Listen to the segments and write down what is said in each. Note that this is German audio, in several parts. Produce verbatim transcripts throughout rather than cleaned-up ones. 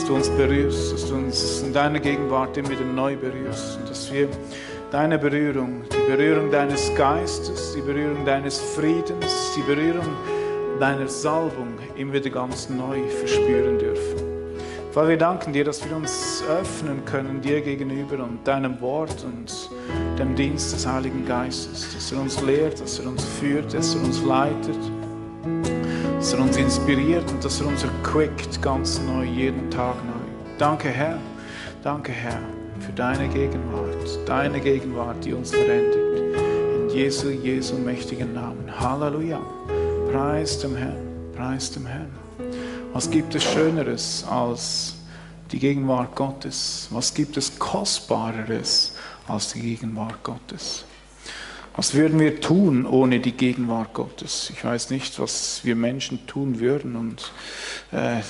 du uns berührst, dass du uns in deiner Gegenwart immer wieder neu berührst und dass wir deine Berührung, die Berührung deines Geistes, die Berührung deines Friedens, die Berührung deiner Salbung immer wieder ganz neu verspüren dürfen. Vater, wir danken dir, dass wir uns öffnen können dir gegenüber und deinem Wort und dem Dienst des Heiligen Geistes, dass er uns lehrt, dass er uns führt, dass er uns leitet, dass er uns inspiriert und dass er uns erquickt ganz neu, jeden Tag neu. Danke, Herr, danke, Herr, für deine Gegenwart, deine Gegenwart, die uns verändert. In Jesu, Jesu mächtigen Namen. Halleluja. Preis dem Herrn, preis dem Herrn. Was gibt es Schöneres als die Gegenwart Gottes? Was gibt es Kostbareres als die Gegenwart Gottes? Was würden wir tun ohne die Gegenwart Gottes? Ich weiß nicht, was wir Menschen tun würden. Und äh,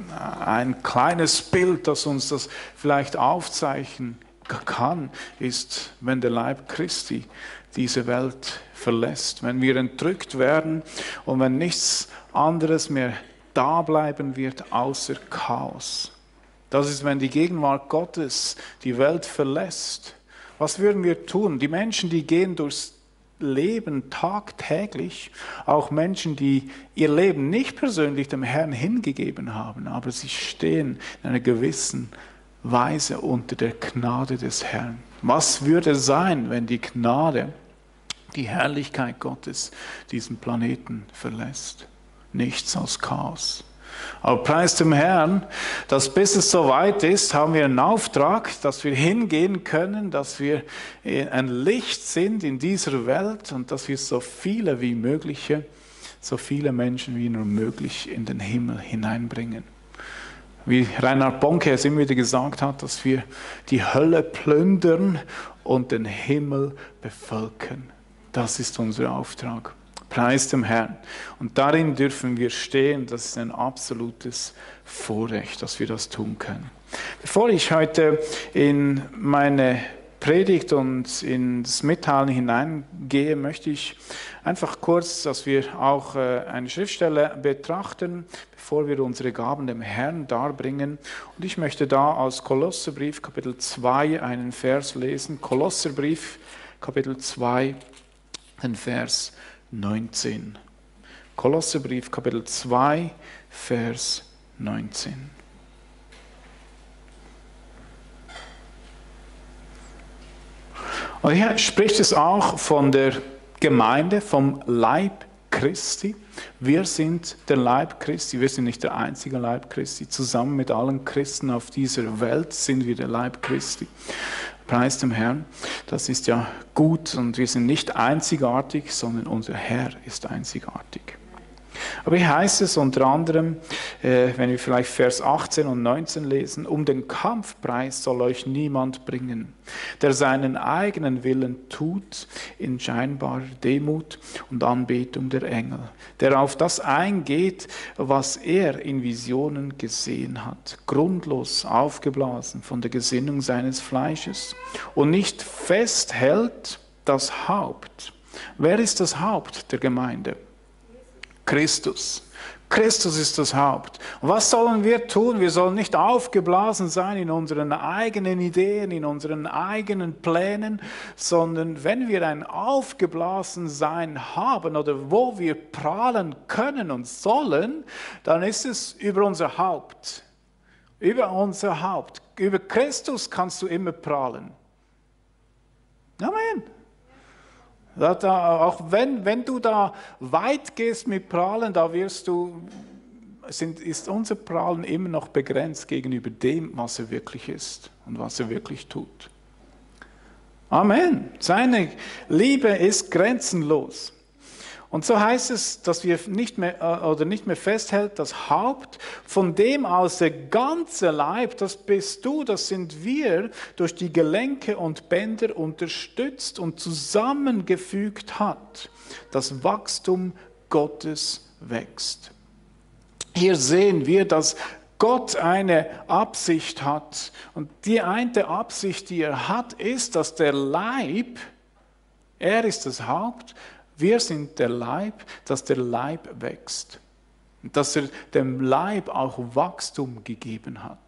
ein kleines Bild, das uns das vielleicht aufzeichnen kann, ist, wenn der Leib Christi diese Welt verlässt, wenn wir entrückt werden und wenn nichts anderes mehr da bleiben wird außer Chaos. Das ist, wenn die Gegenwart Gottes die Welt verlässt. Was würden wir tun? Die Menschen, die gehen durchs Leben tagtäglich, auch Menschen, die ihr Leben nicht persönlich dem Herrn hingegeben haben, aber sie stehen in einer gewissen Weise unter der Gnade des Herrn. Was würde sein, wenn die Gnade, die Herrlichkeit Gottes diesen Planeten verlässt? Nichts als Chaos. Aber preis dem Herrn, dass bis es soweit ist, haben wir einen Auftrag, dass wir hingehen können, dass wir ein Licht sind in dieser Welt und dass wir so viele wie möglich, so viele Menschen wie nur möglich in den Himmel hineinbringen. Wie Reinhard Bonke es immer wieder gesagt hat, dass wir die Hölle plündern und den Himmel bevölkern. Das ist unser Auftrag. Preis dem Herrn. Und darin dürfen wir stehen. Das ist ein absolutes Vorrecht, dass wir das tun können. Bevor ich heute in meine Predigt und in das Mitteilen hineingehe, möchte ich einfach kurz, dass wir auch eine Schriftstelle betrachten, bevor wir unsere Gaben dem Herrn darbringen. Und ich möchte da aus Kolosserbrief Kapitel zwei einen Vers lesen. Kolosserbrief Kapitel zwei, den Vers neunzehn. Kolosserbrief Kapitel zwei, Vers neunzehn. Und hier spricht es auch von der Gemeinde, vom Leib Christi. Wir sind der Leib Christi, wir sind nicht der einzige Leib Christi. Zusammen mit allen Christen auf dieser Welt sind wir der Leib Christi. Preis dem Herrn, das ist ja gut und wir sind nicht einzigartig, sondern unser Herr ist einzigartig. Aber hier heißt es unter anderem, äh, wenn wir vielleicht Vers achtzehn und neunzehn lesen, um den Kampfpreis soll euch niemand bringen, der seinen eigenen Willen tut in scheinbarer Demut und Anbetung der Engel, der auf das eingeht, was er in Visionen gesehen hat, grundlos aufgeblasen von der Gesinnung seines Fleisches und nicht festhält das Haupt. Wer ist das Haupt der Gemeinde? Christus. Christus ist das Haupt. Und was sollen wir tun? Wir sollen nicht aufgeblasen sein in unseren eigenen Ideen, in unseren eigenen Plänen, sondern wenn wir ein Aufgeblasensein haben oder wo wir prahlen können und sollen, dann ist es über unser Haupt. Über unser Haupt. Über Christus kannst du immer prahlen. Amen. Da, auch wenn, wenn du da weit gehst mit Prahlen, da wirst du, sind, ist unser Prahlen immer noch begrenzt gegenüber dem, was er wirklich ist und was er wirklich tut. Amen. Seine Liebe ist grenzenlos. Und so heißt es, dass wir nicht mehr, oder nicht mehr festhält, das Haupt, von dem aus der ganze Leib, das bist du, das sind wir, durch die Gelenke und Bänder unterstützt und zusammengefügt hat. Das Wachstum Gottes wächst. Hier sehen wir, dass Gott eine Absicht hat. Und die eine Absicht, die er hat, ist, dass der Leib, er ist das Haupt, wir sind der Leib, dass der Leib wächst. Dass er dem Leib auch Wachstum gegeben hat.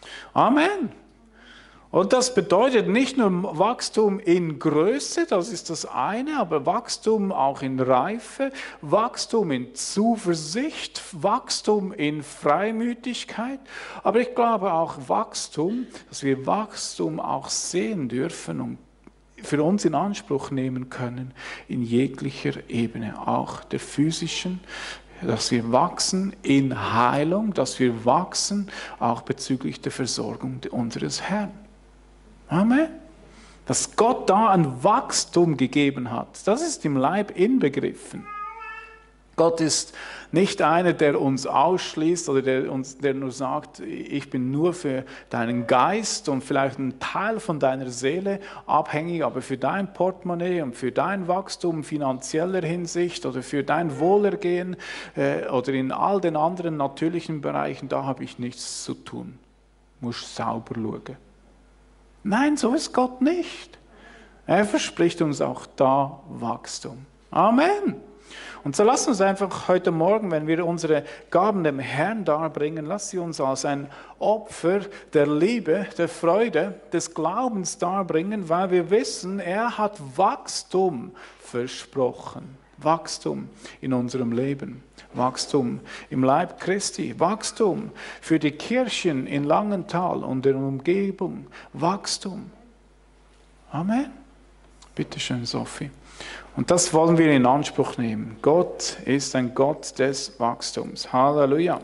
Amen. Und das bedeutet nicht nur Wachstum in Größe, das ist das eine, aber Wachstum auch in Reife, Wachstum in Zuversicht, Wachstum in Freimütigkeit. Aber ich glaube auch Wachstum, dass wir Wachstum auch sehen dürfen und für uns in Anspruch nehmen können in jeglicher Ebene, auch der physischen, dass wir wachsen in Heilung, dass wir wachsen auch bezüglich der Versorgung unseres Herrn. Amen. Dass Gott da ein Wachstum gegeben hat, das ist im Leib inbegriffen. Gott ist nicht einer, der uns ausschließt oder der, uns, der nur sagt, ich bin nur für deinen Geist und vielleicht einen Teil von deiner Seele abhängig, aber für dein Portemonnaie und für dein Wachstum finanzieller Hinsicht oder für dein Wohlergehen äh, oder in all den anderen natürlichen Bereichen, da habe ich nichts zu tun. Muss sauber schauen. Nein, so ist Gott nicht. Er verspricht uns auch da Wachstum. Amen. Und so lasst uns einfach heute Morgen, wenn wir unsere Gaben dem Herrn darbringen, lasst sie uns als ein Opfer der Liebe, der Freude, des Glaubens darbringen, weil wir wissen, er hat Wachstum versprochen. Wachstum in unserem Leben. Wachstum im Leib Christi, Wachstum für die Kirchen in Langenthal und der Umgebung, Wachstum. Amen. Bitte schön, Sophie. Und das wollen wir in Anspruch nehmen. Gott ist ein Gott des Wachstums. Halleluja.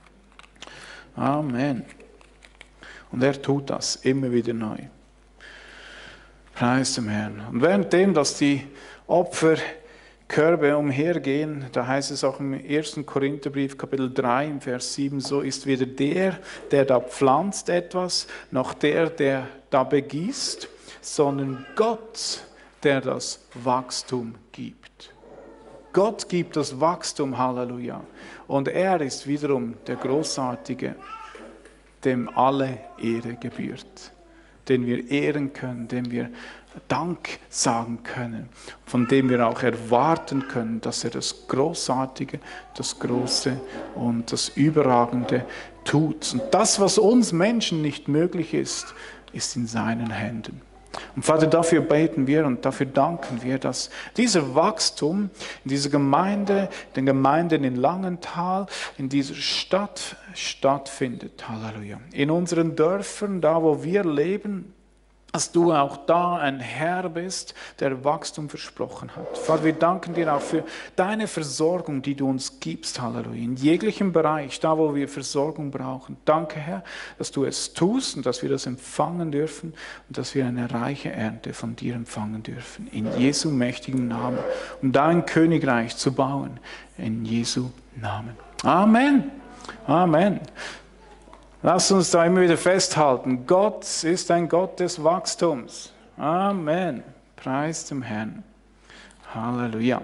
Amen. Und er tut das immer wieder neu. Preis dem Herrn. Und währenddem, dass die Opfer Körbe umhergehen, da heißt es auch im ersten Korintherbrief, Kapitel drei, im Vers sieben, so ist weder der, der da pflanzt etwas, noch der, der da begießt, sondern Gott, der das Wachstum gibt. Gott gibt das Wachstum, Halleluja. Und er ist wiederum der Großartige, dem alle Ehre gebührt, den wir ehren können, dem wir Dank sagen können, von dem wir auch erwarten können, dass er das Großartige, das Große und das Überragende tut. Und das, was uns Menschen nicht möglich ist, ist in seinen Händen. Und Vater, dafür beten wir und dafür danken wir, dass dieser Wachstum in dieser Gemeinde, den Gemeinden in Langenthal, in dieser Stadt stattfindet. Halleluja. In unseren Dörfern, da wo wir leben, dass du auch da ein Herr bist, der Wachstum versprochen hat. Vater, wir danken dir auch für deine Versorgung, die du uns gibst, Halleluja, in jeglichem Bereich, da wo wir Versorgung brauchen. Danke, Herr, dass du es tust und dass wir das empfangen dürfen und dass wir eine reiche Ernte von dir empfangen dürfen. In Jesu mächtigen Namen, um dein Königreich zu bauen. In Jesu Namen. Amen. Amen. Lass uns da immer wieder festhalten, Gott ist ein Gott des Wachstums. Amen. Preis dem Herrn. Halleluja.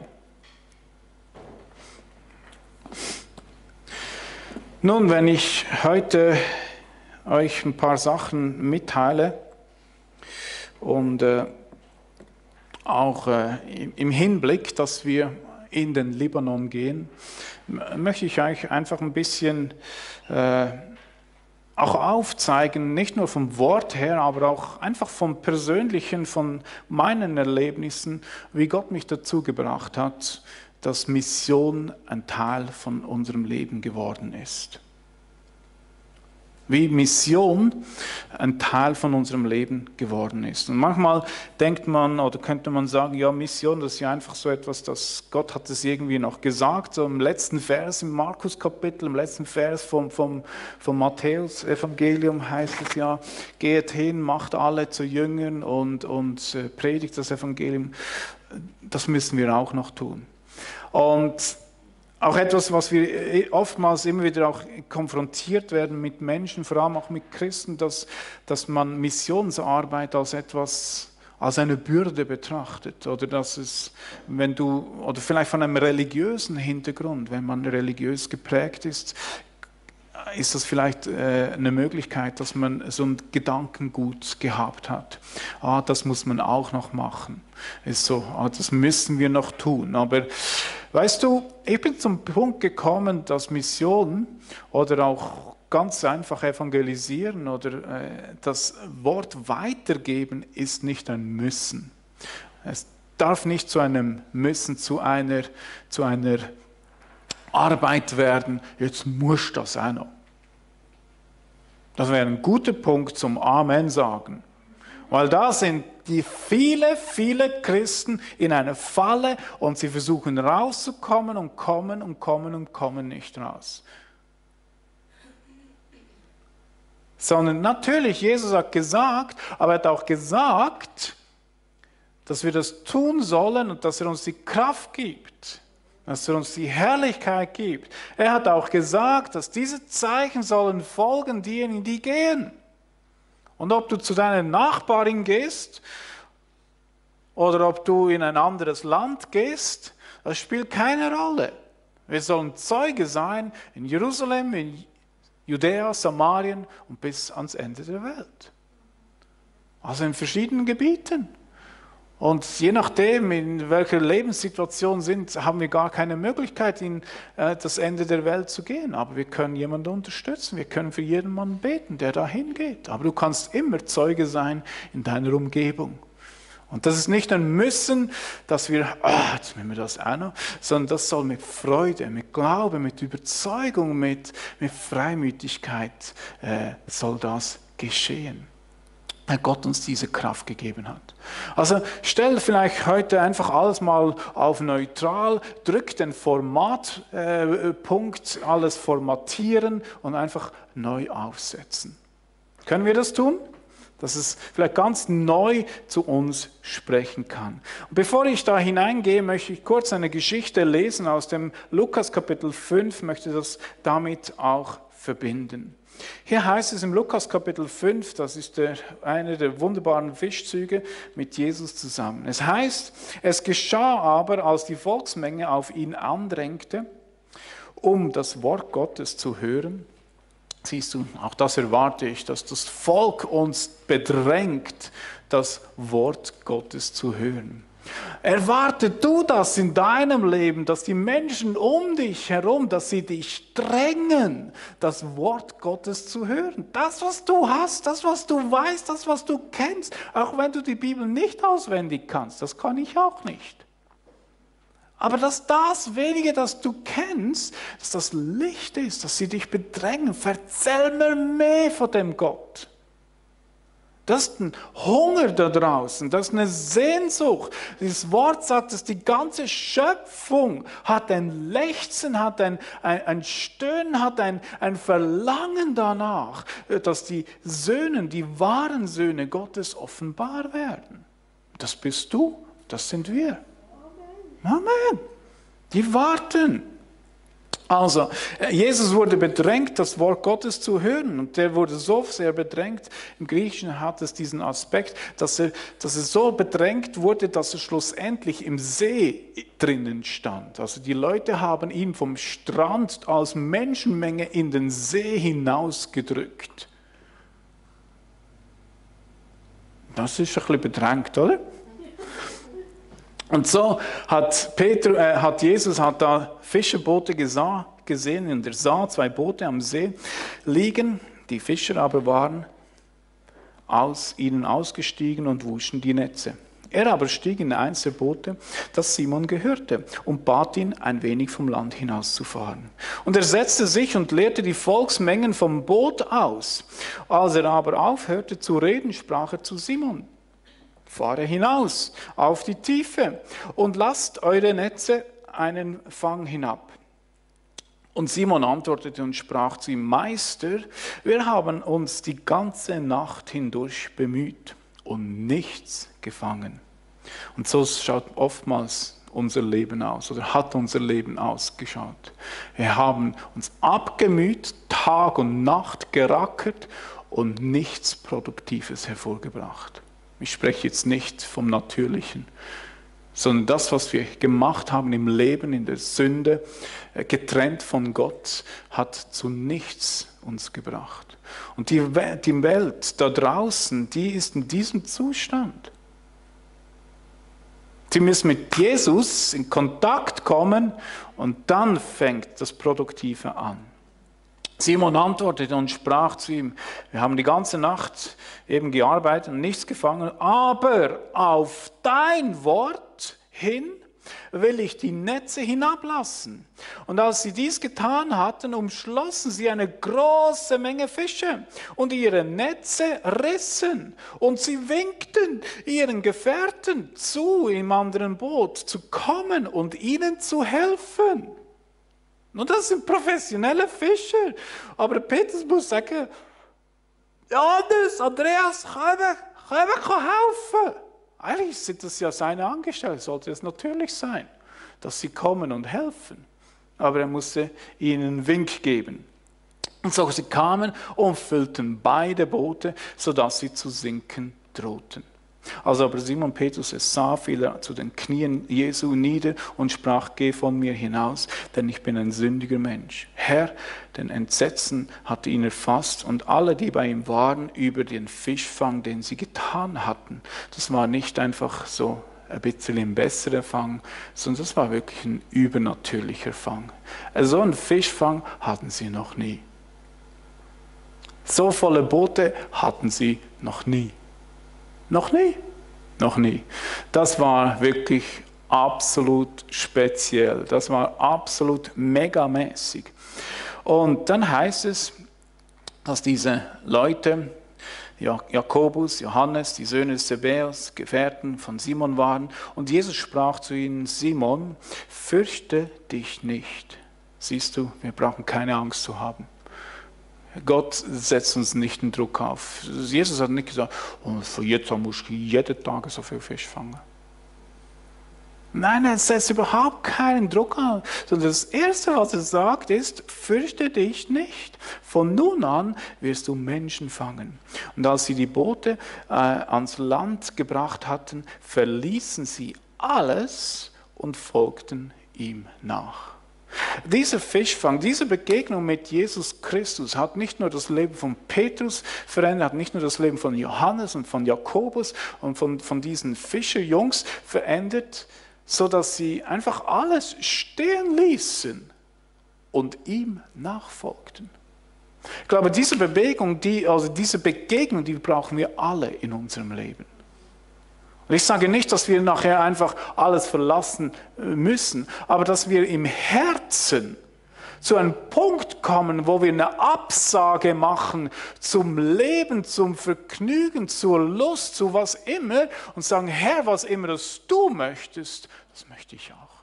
Nun, wenn ich heute euch ein paar Sachen mitteile und äh, auch äh, im Hinblick, dass wir in den Libanon gehen, möchte ich euch einfach ein bisschen äh, auch aufzeigen, nicht nur vom Wort her, aber auch einfach vom Persönlichen, von meinen Erlebnissen, wie Gott mich dazu gebracht hat, dass Mission ein Teil von unserem Leben geworden ist. Wie Mission ein Teil von unserem Leben geworden ist. Und manchmal denkt man oder könnte man sagen, ja, Mission, das ist ja einfach so etwas, dass Gott hat es irgendwie noch gesagt. So im letzten Vers im Markus-Kapitel, im letzten Vers vom, vom, vom Matthäus-Evangelium heißt es ja, geht hin, macht alle zu Jüngern und, und predigt das Evangelium. Das müssen wir auch noch tun. Und auch etwas, was wir oftmals immer wieder auch konfrontiert werden mit Menschen, vor allem auch mit Christen, dass, dass man Missionsarbeit als etwas, als eine Bürde betrachtet. Oder dass es, wenn du, oder vielleicht von einem religiösen Hintergrund, wenn man religiös geprägt ist, ist das vielleicht äh, eine Möglichkeit, dass man so ein Gedankengut gehabt hat. Ah, das muss man auch noch machen. Ist so, ah, das müssen wir noch tun. Aber weißt du, ich bin zum Punkt gekommen, dass Mission oder auch ganz einfach evangelisieren oder äh, das Wort weitergeben ist nicht ein Müssen. Es darf nicht zu einem Müssen, zu einer, zu einer Arbeit werden, jetzt muss das auch noch. Das wäre ein guter Punkt zum Amen sagen. Weil da sind die viele, viele Christen in einer Falle und sie versuchen rauszukommen und kommen und kommen und kommen nicht raus. Sondern natürlich, Jesus hat gesagt, aber er hat auch gesagt, dass wir das tun sollen und dass er uns die Kraft gibt, dass er uns die Herrlichkeit gibt. Er hat auch gesagt, dass diese Zeichen sollen folgen diejenigen, die gehen. Und ob du zu deiner Nachbarin gehst oder ob du in ein anderes Land gehst, das spielt keine Rolle. Wir sollen Zeuge sein in Jerusalem, in Judäa, Samarien und bis ans Ende der Welt. Also in verschiedenen Gebieten. Und je nachdem, in welcher Lebenssituation sind, haben wir gar keine Möglichkeit, in äh, das Ende der Welt zu gehen. Aber wir können jemanden unterstützen. Wir können für jeden Mann beten, der dahin geht. Aber du kannst immer Zeuge sein in deiner Umgebung. Und das ist nicht ein Müssen, dass wir, ah, jetzt müssen wir das auch noch, sondern das soll mit Freude, mit Glaube, mit Überzeugung, mit, mit Freimütigkeit äh, soll das geschehen. Weil Gott uns diese Kraft gegeben hat. Also stell vielleicht heute einfach alles mal auf neutral, drück den Formatpunkt, äh, alles formatieren und einfach neu aufsetzen. Können wir das tun? Dass es vielleicht ganz neu zu uns sprechen kann. Und bevor ich da hineingehe, möchte ich kurz eine Geschichte lesen aus dem Lukas Kapitel fünf, möchte das damit auch verbinden. Hier heißt es im Lukas Kapitel fünf, das ist der, einer der wunderbaren Fischzüge mit Jesus zusammen. Es heißt, es geschah aber, als die Volksmenge auf ihn andrängte, um das Wort Gottes zu hören. Siehst du, auch das erwarte ich, dass das Volk uns bedrängt, das Wort Gottes zu hören. Erwarte du das in deinem Leben, dass die Menschen um dich herum, dass sie dich drängen, das Wort Gottes zu hören. Das, was du hast, das, was du weißt, das, was du kennst, auch wenn du die Bibel nicht auswendig kannst, das kann ich auch nicht. Aber dass das wenige, das du kennst, dass das Licht ist, dass sie dich bedrängen, erzähl mir mehr von dem Gott. Das ist ein Hunger da draußen, das ist eine Sehnsucht. Dieses Wort sagt, dass die ganze Schöpfung hat ein Lechzen, hat ein, ein, ein Stöhnen, hat ein, ein Verlangen danach, dass die Söhne, die wahren Söhne Gottes offenbar werden. Das bist du, das sind wir. Amen. Die warten. Also, Jesus wurde bedrängt, das Wort Gottes zu hören. Und der wurde so sehr bedrängt. Im Griechischen hat es diesen Aspekt, dass er, dass er so bedrängt wurde, dass er schlussendlich im See drinnen stand. Also die Leute haben ihn vom Strand als Menschenmenge in den See hinausgedrückt. Das ist ein bisschen bedrängt, oder? Und so hat, Peter, äh, hat Jesus hat da Fischerboote gesah, gesehen, und er sah zwei Boote am See liegen. Die Fischer aber waren aus ihnen ausgestiegen und wuschen die Netze. Er aber stieg in eins der Boote, das Simon gehörte, und bat ihn, ein wenig vom Land hinauszufahren. Und er setzte sich und leerte die Volksmengen vom Boot aus. Als er aber aufhörte zu reden, sprach er zu Simon: Fahre hinaus auf die Tiefe und lasst eure Netze einen Fang hinab. Und Simon antwortete und sprach zu ihm: Meister, wir haben uns die ganze Nacht hindurch bemüht und nichts gefangen. Und so schaut oftmals unser Leben aus oder hat unser Leben ausgeschaut. Wir haben uns abgemüht, Tag und Nacht gerackert und nichts Produktives hervorgebracht. Ich spreche jetzt nicht vom Natürlichen, sondern das, was wir gemacht haben im Leben, in der Sünde, getrennt von Gott, hat zu nichts uns gebracht. Und die Welt da draußen, die ist in diesem Zustand. Sie müssen mit Jesus in Kontakt kommen und dann fängt das Produktive an. Simon antwortete und sprach zu ihm, wir haben die ganze Nacht eben gearbeitet und nichts gefangen, aber auf dein Wort hin will ich die Netze hinablassen. Und als sie dies getan hatten, umschlossen sie eine große Menge Fische und ihre Netze rissen. Und sie winkten ihren Gefährten zu, im anderen Boot zu kommen und ihnen zu helfen. Und das sind professionelle Fischer. Aber Petrus muss sagen, Johannes, Andreas, können wir helfen? Eigentlich sind das ja seine Angestellten, sollte es natürlich sein, dass sie kommen und helfen. Aber er musste ihnen einen Wink geben. Und so sie kamen und füllten beide Boote, sodass sie zu sinken drohten. Als aber Simon Petrus es sah, fiel er zu den Knien Jesu nieder und sprach, geh von mir hinaus, denn ich bin ein sündiger Mensch. Herr, den Entsetzen hatte ihn erfasst und alle, die bei ihm waren, über den Fischfang, den sie getan hatten. Das war nicht einfach so ein bisschen ein besserer Fang, sondern das war wirklich ein übernatürlicher Fang. So einen Fischfang hatten sie noch nie. So volle Boote hatten sie noch nie. Noch nie, noch nie. Das war wirklich absolut speziell. Das war absolut megamäßig. Und dann heißt es, dass diese Leute, Jakobus, Johannes, die Söhne Zebedeus, Gefährten von Simon waren. Und Jesus sprach zu ihnen, Simon, fürchte dich nicht. Siehst du, wir brauchen keine Angst zu haben. Gott setzt uns nicht den Druck auf. Jesus hat nicht gesagt, oh, von jetzt an muss ich jeden Tag so viel Fisch fangen. Nein, er setzt überhaupt keinen Druck auf. Sondern das Erste, was er sagt, ist, fürchte dich nicht. Von nun an wirst du Menschen fangen. Und als sie die Boote äh, ans Land gebracht hatten, verließen sie alles und folgten ihm nach. Dieser Fischfang, diese Begegnung mit Jesus Christus hat nicht nur das Leben von Petrus verändert, hat nicht nur das Leben von Johannes und von Jakobus und von, von diesen Fischerjungs verändert, sodass sie einfach alles stehen ließen und ihm nachfolgten. Ich glaube, diese Bewegung, die, also diese Begegnung, die brauchen wir alle in unserem Leben. Und ich sage nicht, dass wir nachher einfach alles verlassen müssen, aber dass wir im Herzen zu einem Punkt kommen, wo wir eine Absage machen zum Leben, zum Vergnügen, zur Lust, zu was immer und sagen, Herr, was immer das du möchtest, das möchte ich auch.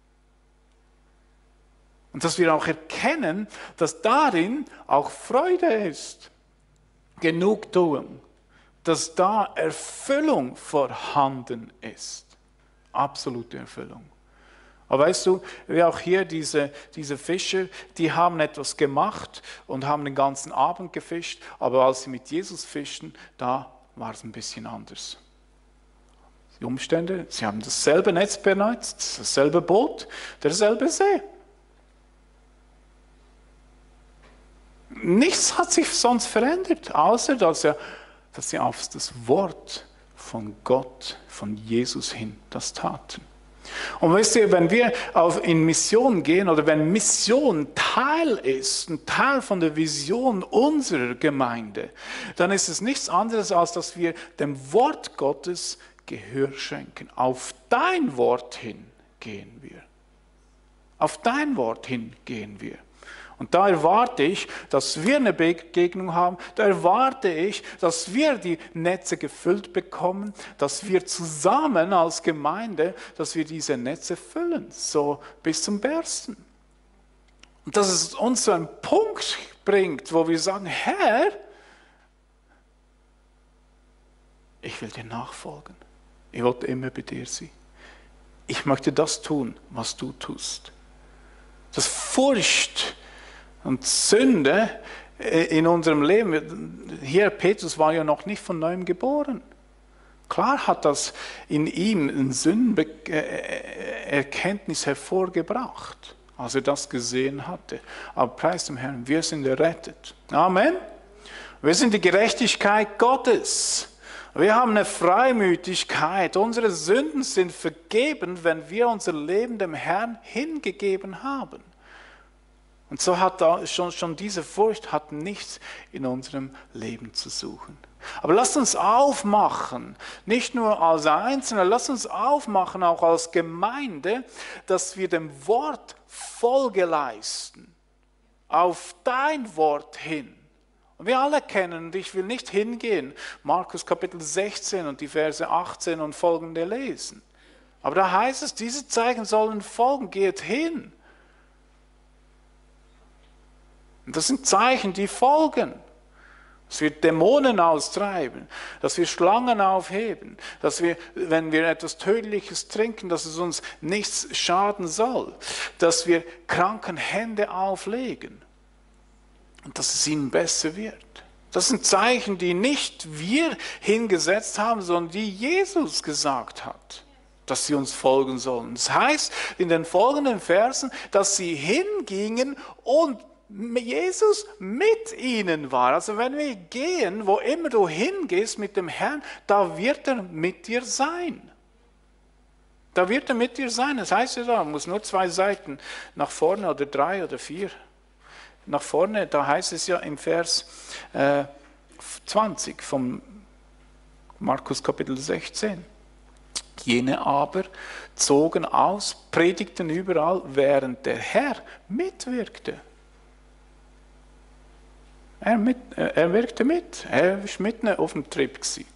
Und dass wir auch erkennen, dass darin auch Freude ist, Genugtuung, dass da Erfüllung vorhanden ist. Absolute Erfüllung. Aber weißt du, wie auch hier diese, diese Fischer, die haben etwas gemacht und haben den ganzen Abend gefischt, aber als sie mit Jesus fischten, da war es ein bisschen anders. Die Umstände, sie haben dasselbe Netz benutzt, dasselbe Boot, derselbe See. Nichts hat sich sonst verändert, außer dass er dass sie auf das Wort von Gott, von Jesus hin das taten. Und wisst ihr, wenn wir auf in Mission gehen oder wenn Mission Teil ist, ein Teil von der Vision unserer Gemeinde, dann ist es nichts anderes, als dass wir dem Wort Gottes Gehör schenken. Auf dein Wort hin gehen wir. Auf dein Wort hin gehen wir. Und da erwarte ich, dass wir eine Begegnung haben, da erwarte ich, dass wir die Netze gefüllt bekommen, dass wir zusammen als Gemeinde, dass wir diese Netze füllen, so bis zum Bersten. Und dass es uns zu einem Punkt bringt, wo wir sagen, Herr, ich will dir nachfolgen, ich will immer bei dir sein. Ich möchte das tun, was du tust. Das Furcht und Sünde in unserem Leben, hier Petrus war ja noch nicht von neuem geboren. Klar hat das in ihm eine Sündenerkenntnis hervorgebracht, als er das gesehen hatte. Aber preis dem Herrn, wir sind errettet. Amen. Wir sind die Gerechtigkeit Gottes. Wir haben eine Freimütigkeit. Unsere Sünden sind vergeben, wenn wir unser Leben dem Herrn hingegeben haben. Und so hat da schon, schon diese Furcht hat nichts in unserem Leben zu suchen. Aber lasst uns aufmachen, nicht nur als Einzelne, lasst uns aufmachen, auch als Gemeinde, dass wir dem Wort Folge leisten, auf dein Wort hin. Und wir alle kennen, und ich will nicht hingehen, Markus Kapitel sechzehn und die Verse achtzehn und folgende lesen. Aber da heißt es, diese Zeichen sollen folgen, geht hin. Und das sind Zeichen, die folgen. Dass wir Dämonen austreiben, dass wir Schlangen aufheben, dass wir, wenn wir etwas Tödliches trinken, dass es uns nichts schaden soll, dass wir kranken Hände auflegen und dass es ihnen besser wird. Das sind Zeichen, die nicht wir hingesetzt haben, sondern die Jesus gesagt hat, dass sie uns folgen sollen. Das heißt in den folgenden Versen, dass sie hingingen und Jesus mit ihnen war. Also wenn wir gehen, wo immer du hingehst mit dem Herrn, da wird er mit dir sein. Da wird er mit dir sein. Das heißt ja, da muss nur zwei Seiten nach vorne oder drei oder vier. Nach vorne, da heißt es ja im Vers äh, zwanzig vom Markus Kapitel sechzehn. Jene aber zogen aus, predigten überall, während der Herr mitwirkte. Er, mit, er wirkte mit. Er war mitten auf dem Trip gewesen.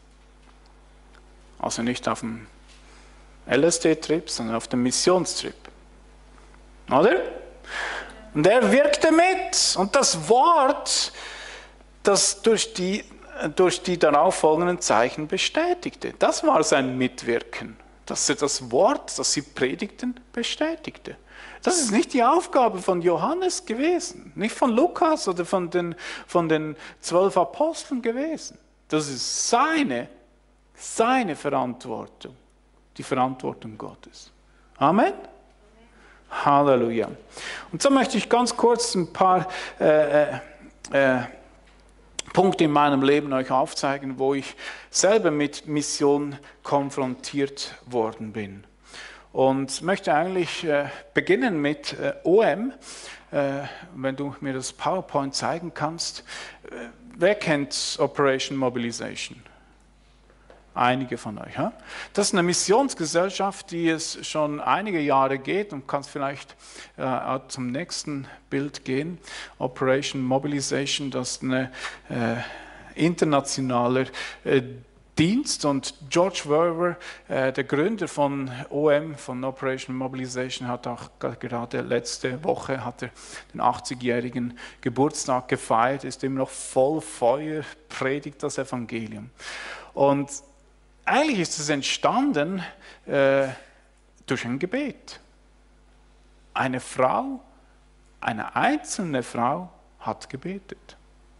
Also nicht auf dem L S D-Trip, sondern auf dem Missionstrip. Oder? Und er wirkte mit. Und das Wort, das durch die, durch die darauf folgenden Zeichen bestätigte, das war sein Mitwirken. Dass er das Wort, das sie predigten, bestätigte. Das ist nicht die Aufgabe von Johannes gewesen, nicht von Lukas oder von den, von den zwölf Aposteln gewesen. Das ist seine, seine Verantwortung, die Verantwortung Gottes. Amen? Halleluja. Und so möchte ich ganz kurz ein paar äh, äh, Punkte in meinem Leben euch aufzeigen, wo ich selber mit Mission konfrontiert worden bin. Und möchte eigentlich äh, beginnen mit äh, O M, äh, wenn du mir das PowerPoint zeigen kannst. Äh, wer kennt Operation Mobilization? Einige von euch. Ja? Das ist eine Missionsgesellschaft, die es schon einige Jahre geht und kannst vielleicht äh, zum nächsten Bild gehen. Operation Mobilization, das ist eine äh, internationaler äh, Dienst, und George Verwer, äh, der Gründer von O M, von Operation Mobilization, hat auch gerade letzte Woche hat er den achtzigjährigen Geburtstag gefeiert, ist immer noch voll Feuer, predigt das Evangelium. Und eigentlich ist es entstanden äh, durch ein Gebet. Eine Frau, eine einzelne Frau hat gebetet.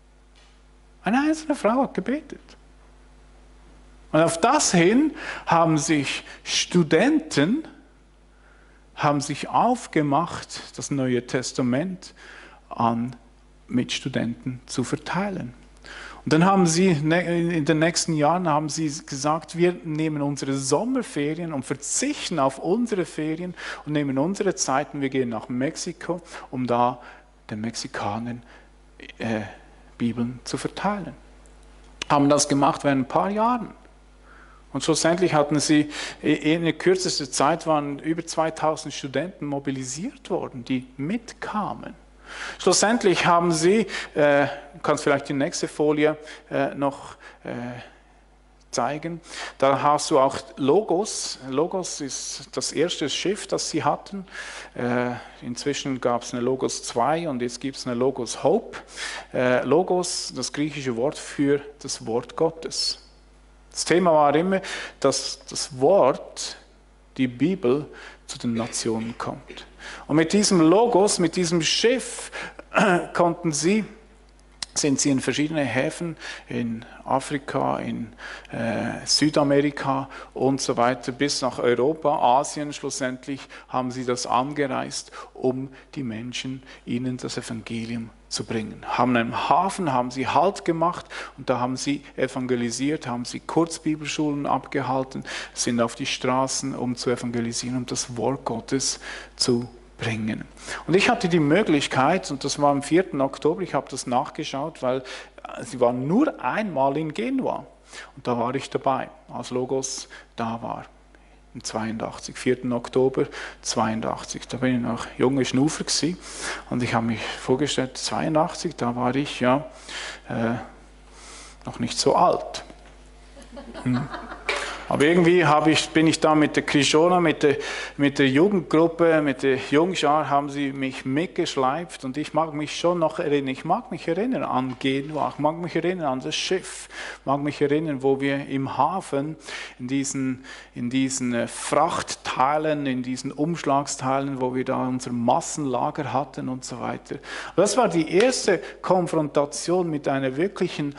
Eine einzelne Frau hat gebetet. Und auf das hin haben sich Studenten haben sich aufgemacht, das Neue Testament an Mitstudenten zu verteilen. Und dann haben sie in den nächsten Jahren haben sie gesagt, wir nehmen unsere Sommerferien und verzichten auf unsere Ferien und nehmen unsere Zeiten, wir gehen nach Mexiko, um da den Mexikanern äh, Bibeln zu verteilen. Haben das gemacht während ein paar Jahren. Und schlussendlich hatten sie, in der kürzesten Zeit waren über zweitausend Studenten mobilisiert worden, die mitkamen. Schlussendlich haben sie, äh, du kannst vielleicht die nächste Folie äh, noch äh, zeigen, da hast du auch Logos. Logos ist das erste Schiff, das sie hatten. Äh, inzwischen gab es eine Logos zwei und jetzt gibt es eine Logos Hope. Äh, Logos, das griechische Wort für das Wort Gottes. Das Thema war immer, dass das Wort, die Bibel, zu den Nationen kommt. Und mit diesem Logos, mit diesem Schiff konnten sie, sind sie in verschiedene Häfen in Afrika, in äh, Südamerika und so weiter bis nach Europa, Asien schlussendlich, haben sie das angereist, um die Menschen, ihnen das Evangelium zu bringen. Haben einen Hafen, haben sie Halt gemacht und da haben sie evangelisiert, haben sie Kurzbibelschulen abgehalten, sind auf die Straßen, um zu evangelisieren, um das Wort Gottes zu bringen. Und ich hatte die Möglichkeit, und das war am vierten Oktober, ich habe das nachgeschaut, weil sie waren nur einmal in Genua. Und da war ich dabei, als Logos da war. Im zweiundachtzig, vierten Oktober zweiundachtzig. Da bin ich noch junge Schnufer gewesen. Und ich habe mich vorgestellt, zweiundachtzig, da war ich ja äh, noch nicht so alt. Hm. Aber irgendwie habe ich, bin ich da mit der Krishona, mit der, mit der Jugendgruppe, mit der Jungschar, haben sie mich mitgeschleift und ich mag mich schon noch erinnern. Ich mag mich erinnern an Genua, ich mag mich erinnern an das Schiff, ich mag mich erinnern, wo wir im Hafen in diesen, in diesen Frachtteilen, in diesen Umschlagsteilen, wo wir da unser Massenlager hatten und so weiter. Das war die erste Konfrontation mit einer wirklichen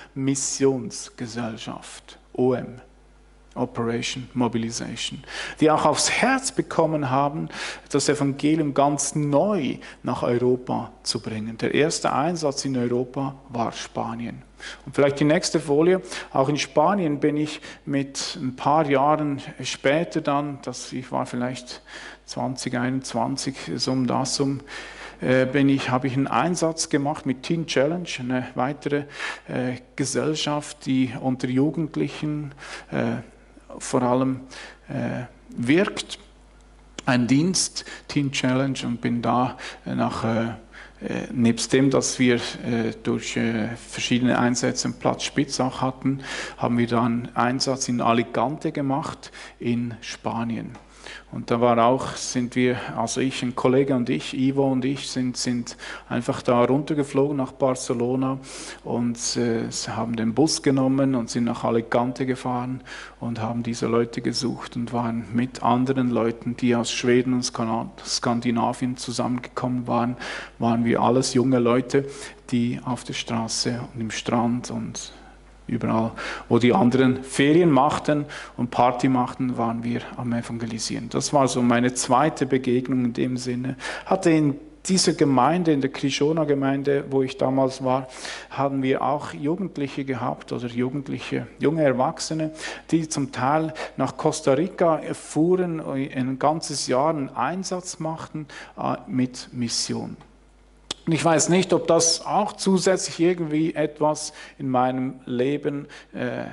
Missionsgesellschaft, O M. Operation Mobilization, die auch aufs Herz bekommen haben, das Evangelium ganz neu nach Europa zu bringen. Der erste Einsatz in Europa war Spanien. Und vielleicht die nächste Folie. Auch in Spanien bin ich mit ein paar Jahren später dann, das, ich war vielleicht zwanzig einundzwanzig, so um das um, bin ich, habe ich einen Einsatz gemacht mit Teen Challenge, eine weitere äh, Gesellschaft, die unter Jugendlichen äh, vor allem äh, wirkt, ein Dienst, Teen Challenge, und bin da äh, nach, äh, äh, nebst dem, dass wir äh, durch äh, verschiedene Einsätze einen Platz Spitzach hatten, haben wir da einen Einsatz in Alicante gemacht, in Spanien. Und da war auch, sind wir, also ich, ein Kollege und ich, Ivo und ich, sind, sind einfach da runtergeflogen nach Barcelona und äh, haben den Bus genommen und sind nach Alicante gefahren und haben diese Leute gesucht und waren mit anderen Leuten, die aus Schweden und Skandinavien zusammengekommen waren, waren wir alles junge Leute, die auf der Straße und im Strand und überall, wo die anderen Ferien machten und Party machten, waren wir am Evangelisieren. Das war so meine zweite Begegnung in dem Sinne. Hatte in dieser Gemeinde, in der Krishona-Gemeinde, wo ich damals war, haben wir auch Jugendliche gehabt oder Jugendliche, junge Erwachsene, die zum Teil nach Costa Rica fuhren, ein ganzes Jahr einen Einsatz machten äh, mit Mission. Und ich weiß nicht, ob das auch zusätzlich irgendwie etwas in meinem Leben äh, äh,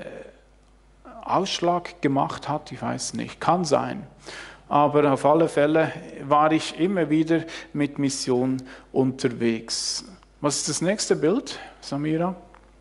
Ausschlag gemacht hat. Ich weiß nicht, kann sein. Aber auf alle Fälle war ich immer wieder mit Mission unterwegs. Was ist das nächste Bild, Samira?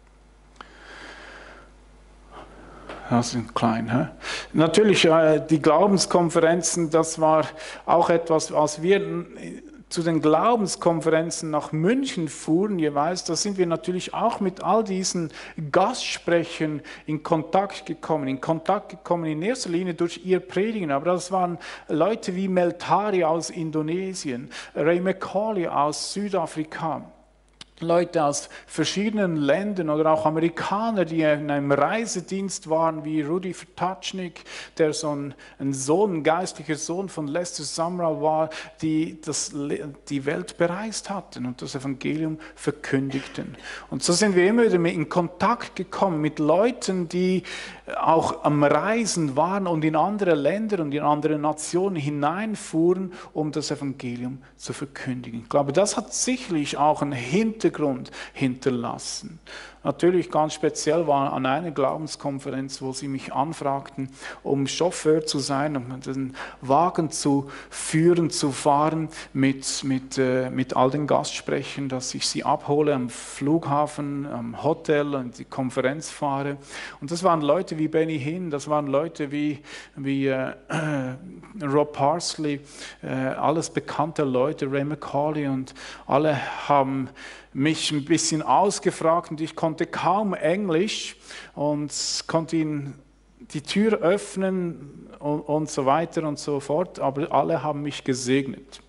Das ist klein. Hä? Natürlich, äh, die Glaubenskonferenzen, das war auch etwas, als wir zu den Glaubenskonferenzen nach München fuhren jeweils, da sind wir natürlich auch mit all diesen Gastsprechern in Kontakt gekommen. In Kontakt gekommen in erster Linie durch ihr Predigen, aber das waren Leute wie Meltari aus Indonesien, Ray McCauley aus Südafrika, Leute aus verschiedenen Ländern oder auch Amerikaner, die in einem Reisedienst waren, wie Rudi Vertatschnik, der so ein, ein Sohn, ein geistlicher Sohn von Lester Sumrall war, die das, die Welt bereist hatten und das Evangelium verkündigten. Und so sind wir immer wieder in Kontakt gekommen mit Leuten, die auch am Reisen waren und in andere Länder und in andere Nationen hineinfuhren, um das Evangelium zu verkündigen. Ich glaube, das hat sicherlich auch einen Hintergrund hinterlassen. Natürlich ganz speziell war an einer Glaubenskonferenz, wo sie mich anfragten, um Chauffeur zu sein, um den Wagen zu führen, zu fahren mit, mit, äh, mit all den Gastsprechern, dass ich sie abhole am Flughafen, am Hotel und die Konferenz fahre. Und das waren Leute wie Benny Hinn, das waren Leute wie, wie äh, Rob Parsley, äh, alles bekannte Leute, Ray McCauley, und alle haben mich ein bisschen ausgefragt und ich konnte kaum Englisch und konnte ihnen die Tür öffnen und, und so weiter und so fort, aber alle haben mich gesegnet.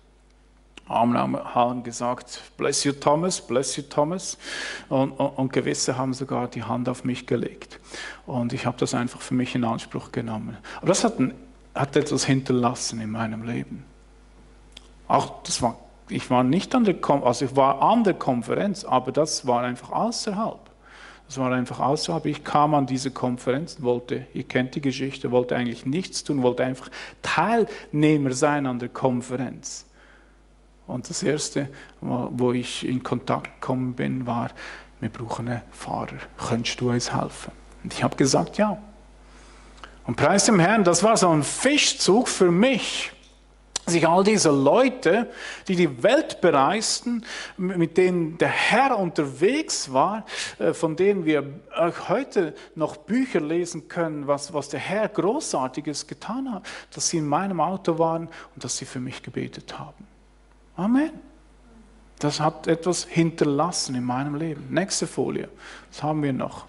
Haben gesagt, bless you Thomas, bless you Thomas, und, und, und gewisse haben sogar die Hand auf mich gelegt und ich habe das einfach für mich in Anspruch genommen. Aber das hat, ein, hat etwas hinterlassen in meinem Leben. Auch das war Ich war nicht an der, Kon- also ich war an der Konferenz, aber das war einfach außerhalb. Das war einfach außerhalb. Ich kam an diese Konferenz, wollte, ihr kennt die Geschichte, wollte eigentlich nichts tun, wollte einfach Teilnehmer sein an der Konferenz. Und das Erste, wo ich in Kontakt gekommen bin, war, wir brauchen einen Fahrer. Könntest du uns helfen? Und ich habe gesagt, ja. Und preis dem Herrn, das war so ein Fischzug für mich, sich all diese Leute, die die Welt bereisten, mit denen der Herr unterwegs war, von denen wir auch heute noch Bücher lesen können, was, was der Herr Großartiges getan hat, dass sie in meinem Auto waren und dass sie für mich gebetet haben. Amen. Das hat etwas hinterlassen in meinem Leben. Nächste Folie. Was haben wir noch?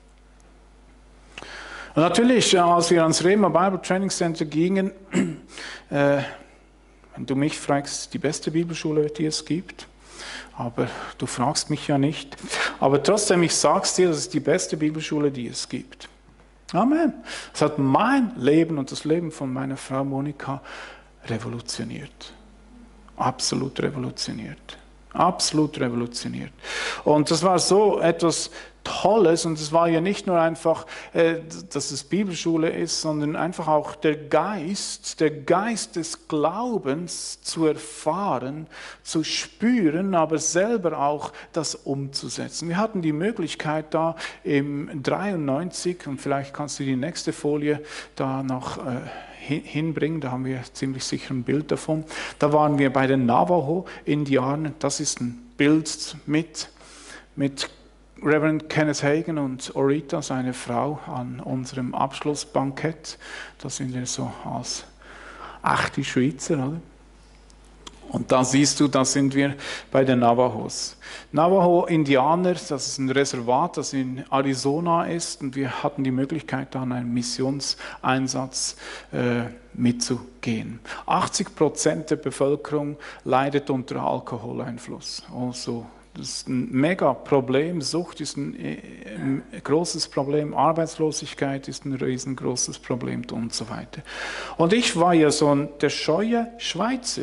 Und natürlich, als wir ans Rhema Bible Training Center gingen, äh, wenn du mich fragst, die beste Bibelschule, die es gibt, aber du fragst mich ja nicht. Aber trotzdem, ich sag's dir, das ist die beste Bibelschule, die es gibt. Amen. Es hat mein Leben und das Leben von meiner Frau Monika revolutioniert. Absolut revolutioniert. Absolut revolutioniert. Und das war so etwas Tolles und es war ja nicht nur einfach, äh, dass es Bibelschule ist, sondern einfach auch der Geist, der Geist des Glaubens zu erfahren, zu spüren, aber selber auch das umzusetzen. Wir hatten die Möglichkeit da im dreiundneunzig, und vielleicht kannst du die nächste Folie da noch äh, hinbringen, da haben wir ziemlich sicher ein Bild davon. Da waren wir bei den Navajo-Indianern, das ist ein Bild mit, mit Reverend Kenneth Hagin und Orita, seine Frau, an unserem Abschlussbankett. Da sind wir so als echte Schweizer, oder? Und da siehst du, da sind wir bei den Navajos. Navajo-Indianer, das ist ein Reservat, das in Arizona ist. Und wir hatten die Möglichkeit, da an einen Missionseinsatz äh, mitzugehen. achtzig Prozent der Bevölkerung leidet unter Alkoholeinfluss. Also, das ist ein mega Problem. Sucht ist ein, ein großes Problem. Arbeitslosigkeit ist ein riesengroßes Problem und so weiter. Und ich war ja so ein, der scheue Schweizer.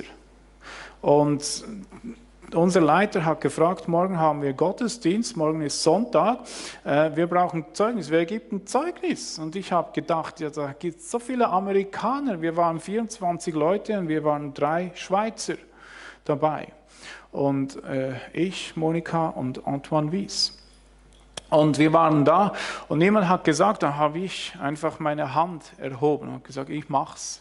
Und unser Leiter hat gefragt, morgen haben wir Gottesdienst, morgen ist Sonntag, äh, wir brauchen Zeugnis. Wer gibt ein Zeugnis? Und ich habe gedacht, ja, da gibt es so viele Amerikaner. Wir waren vierundzwanzig Leute und wir waren drei Schweizer dabei. Und äh, ich, Monika und Antoine Wies. Und wir waren da und jemand hat gesagt, da habe ich einfach meine Hand erhoben und gesagt, ich mach's.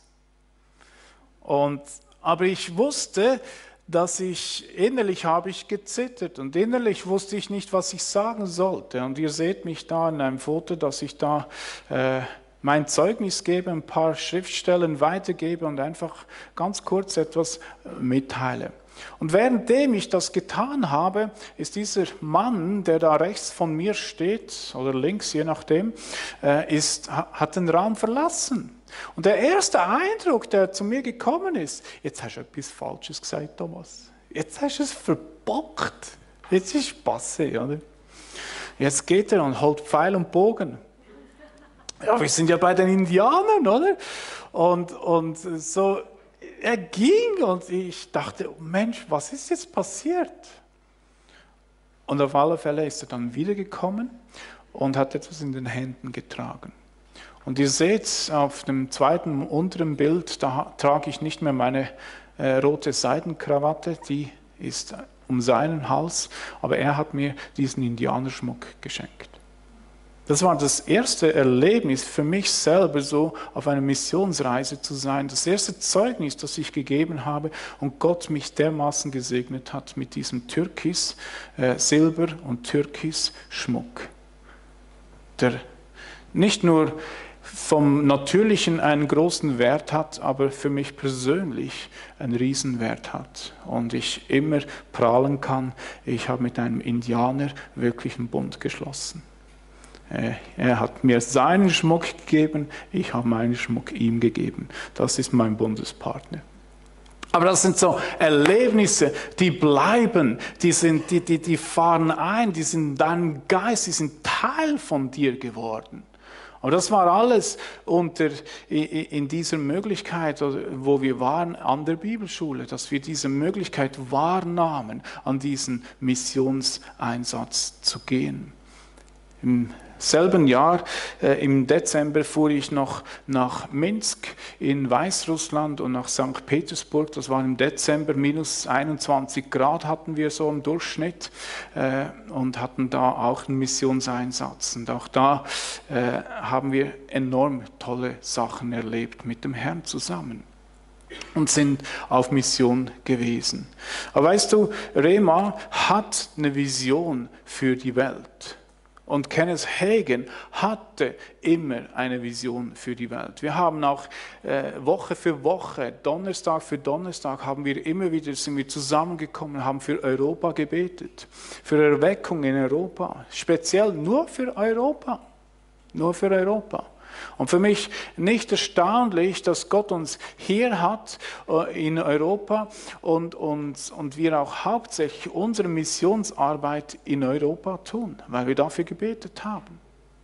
Und aber ich wusste, dass ich, innerlich habe ich gezittert und innerlich wusste ich nicht, was ich sagen sollte. Und ihr seht mich da in einem Foto, dass ich da äh, mein Zeugnis gebe, ein paar Schriftstellen weitergebe und einfach ganz kurz etwas mitteile. Und währenddem ich das getan habe, ist dieser Mann, der da rechts von mir steht, oder links, je nachdem, äh, ist, hat den Raum verlassen. Und der erste Eindruck, der zu mir gekommen ist, jetzt hast du etwas Falsches gesagt, Thomas. Jetzt hast du es verbockt. Jetzt ist Spasse, oder? Jetzt geht er und holt Pfeil und Bogen. Ja, wir sind ja bei den Indianern, oder? Und, und so, er ging und ich dachte, Mensch, was ist jetzt passiert? Und auf alle Fälle ist er dann wiedergekommen und hat etwas in den Händen getragen. Und ihr seht auf dem zweiten unteren Bild, da trage ich nicht mehr meine äh, rote Seidenkrawatte, die ist um seinen Hals, aber er hat mir diesen Indianerschmuck geschenkt. Das war das erste Erlebnis für mich selber, so auf einer Missionsreise zu sein. Das erste Zeugnis, das ich gegeben habe und Gott mich dermaßen gesegnet hat mit diesem Türkis, äh, Silber und Türkis Schmuck. Der nicht nur vom Natürlichen einen großen Wert hat, aber für mich persönlich einen Riesenwert hat. Und ich immer prahlen kann, ich habe mit einem Indianer wirklich einen Bund geschlossen. Er hat mir seinen Schmuck gegeben, ich habe meinen Schmuck ihm gegeben. Das ist mein Bundespartner. Aber das sind so Erlebnisse, die bleiben, die, sind, die, die, die fahren ein, die sind dein Geist, die sind Teil von dir geworden. Aber das war alles unter, in dieser Möglichkeit, wo wir waren an der Bibelschule, dass wir diese Möglichkeit wahrnahmen, an diesen Missionseinsatz zu gehen. Im selben Jahr, äh, im Dezember, fuhr ich noch nach Minsk in Weißrussland und nach Sankt Petersburg. Das war im Dezember, minus einundzwanzig Grad hatten wir so im Durchschnitt äh, und hatten da auch einen Missionseinsatz. Und auch da äh, haben wir enorm tolle Sachen erlebt mit dem Herrn zusammen und sind auf Mission gewesen. Aber weißt du, Rhema hat eine Vision für die Welt. Und Kenneth Hagin hatte immer eine Vision für die Welt. Wir haben auch äh, Woche für Woche, Donnerstag für Donnerstag, haben wir immer wieder, sind wir zusammengekommen, haben für Europa gebetet. Für Erweckung in Europa. Speziell nur für Europa. Nur für Europa. Und für mich nicht erstaunlich, dass Gott uns hier hat in Europa und, und, und wir auch hauptsächlich unsere Missionsarbeit in Europa tun, weil wir dafür gebetet haben.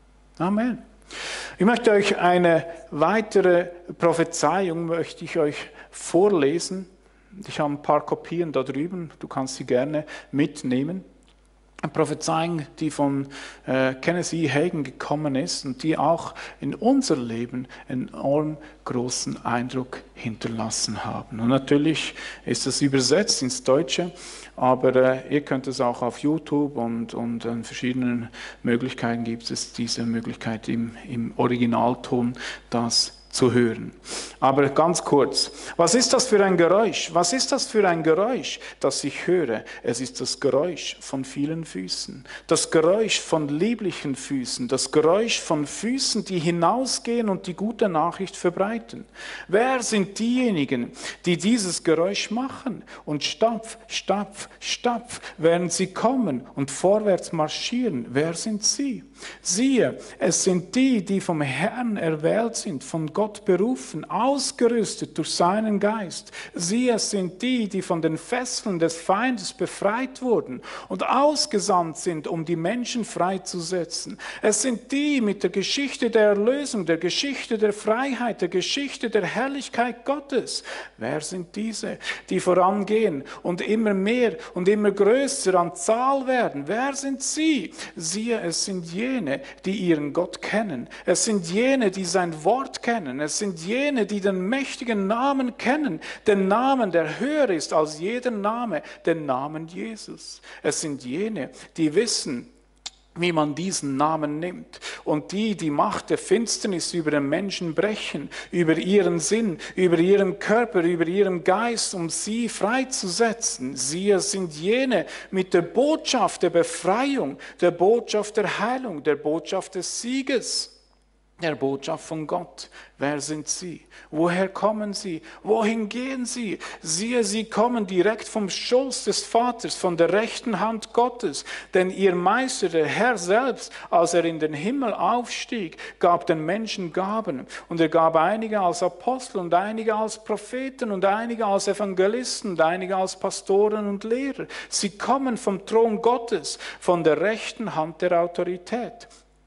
Amen. Ich möchte euch eine weitere Prophezeiung möchte ich euch vorlesen. Ich habe ein paar Kopien da drüben, du kannst sie gerne mitnehmen. Eine Prophezeiung, die von äh, Kenneth E. Hagin gekommen ist und die auch in unser Leben einen enorm großen Eindruck hinterlassen haben. Und natürlich ist es übersetzt ins Deutsche, aber äh, ihr könnt es auch auf YouTube und, und an verschiedenen Möglichkeiten gibt es diese Möglichkeit im, im Originalton, das zu hören. Aber ganz kurz, was ist das für ein Geräusch? Was ist das für ein Geräusch, das ich höre? Es ist das Geräusch von vielen Füßen, das Geräusch von lieblichen Füßen, das Geräusch von Füßen, die hinausgehen und die gute Nachricht verbreiten. Wer sind diejenigen, die dieses Geräusch machen und Stapf, Stapf, Stapf, während sie kommen und vorwärts marschieren? Wer sind sie? Siehe, es sind die, die vom Herrn erwählt sind, von Gott berufen, ausgerüstet durch seinen Geist. Siehe, es sind die, die von den Fesseln des Feindes befreit wurden und ausgesandt sind, um die Menschen freizusetzen. Es sind die mit der Geschichte der Erlösung, der Geschichte der Freiheit, der Geschichte der Herrlichkeit Gottes. Wer sind diese, die vorangehen und immer mehr und immer größer an Zahl werden? Wer sind sie? Siehe, es sind jene, die ihren Gott kennen. Es sind jene, die sein Wort kennen. Es sind jene, die den mächtigen Namen kennen. Den Namen, der höher ist als jeder Name. Den Namen Jesus. Es sind jene, die wissen, wie man diesen Namen nimmt. Und die, die Macht der Finsternis über den Menschen brechen, über ihren Sinn, über ihren Körper, über ihren Geist, um sie freizusetzen. Sie sind jene mit der Botschaft der Befreiung, der Botschaft der Heilung, der Botschaft des Sieges. Der Botschaft von Gott. Wer sind sie? Woher kommen sie? Wohin gehen sie? Siehe, sie kommen direkt vom Schoß des Vaters, von der rechten Hand Gottes. Denn ihr Meister, der Herr selbst, als er in den Himmel aufstieg, gab den Menschen Gaben. Und er gab einige als Apostel und einige als Propheten und einige als Evangelisten und einige als Pastoren und Lehrer. Sie kommen vom Thron Gottes, von der rechten Hand der Autorität.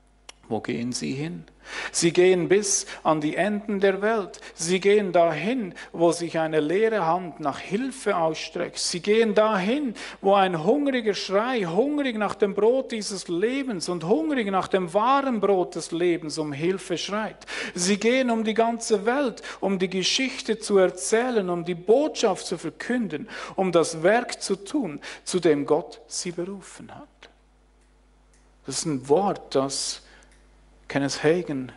Wo gehen sie hin? Sie gehen bis an die Enden der Welt. Sie gehen dahin, wo sich eine leere Hand nach Hilfe ausstreckt. Sie gehen dahin, wo ein hungriger Schrei, hungrig nach dem Brot dieses Lebens und hungrig nach dem wahren Brot des Lebens um Hilfe schreit. Sie gehen um die ganze Welt, um die Geschichte zu erzählen, um die Botschaft zu verkünden, um das Werk zu tun, zu dem Gott sie berufen hat. Das ist ein Wort, das Kenneth Hagin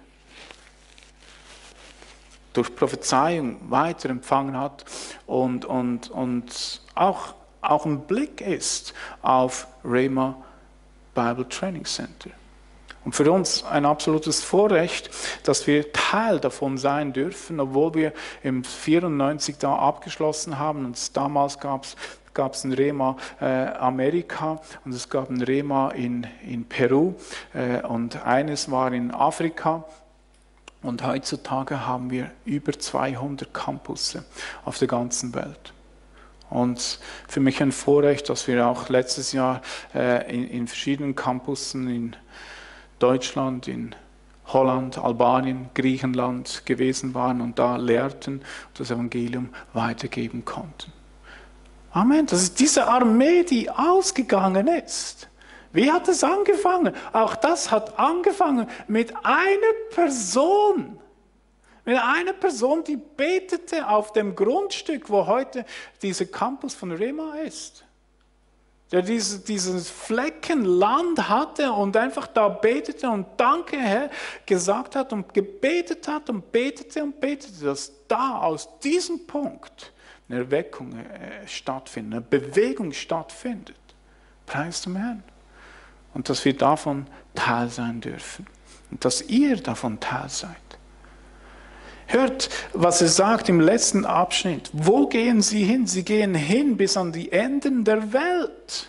durch Prophezeiung weiter empfangen hat und, und, und auch, auch ein Blick ist auf Rhema Bible Training Center. Und für uns ein absolutes Vorrecht, dass wir Teil davon sein dürfen, obwohl wir im vierundneunzig da abgeschlossen haben und damals gab es gab es ein Rhema äh, Amerika und es gab ein Rhema in, in Peru äh, und eines war in Afrika. Und heutzutage haben wir über zweihundert Campusse auf der ganzen Welt. Und für mich ein Vorrecht, dass wir auch letztes Jahr äh, in, in verschiedenen Campussen in Deutschland, in Holland, Albanien, Griechenland gewesen waren und da lehrten und das Evangelium weitergeben konnten. Amen. Das ist diese Armee, die ausgegangen ist. Wie hat es angefangen? Auch das hat angefangen mit einer Person. Mit einer Person, die betete auf dem Grundstück, wo heute dieser Campus von Rema ist. Der dieses, dieses Flecken Land hatte und einfach da betete und Danke, Herr, gesagt hat und gebetet hat und betete und betete, dass da aus diesem Punkt eine Erweckung äh, stattfindet, eine Bewegung stattfindet. Preis dem Herrn. Und dass wir davon Teil sein dürfen. Und dass ihr davon Teil seid. Hört, was er sagt im letzten Abschnitt. Wo gehen sie hin? Sie gehen hin bis an die Enden der Welt.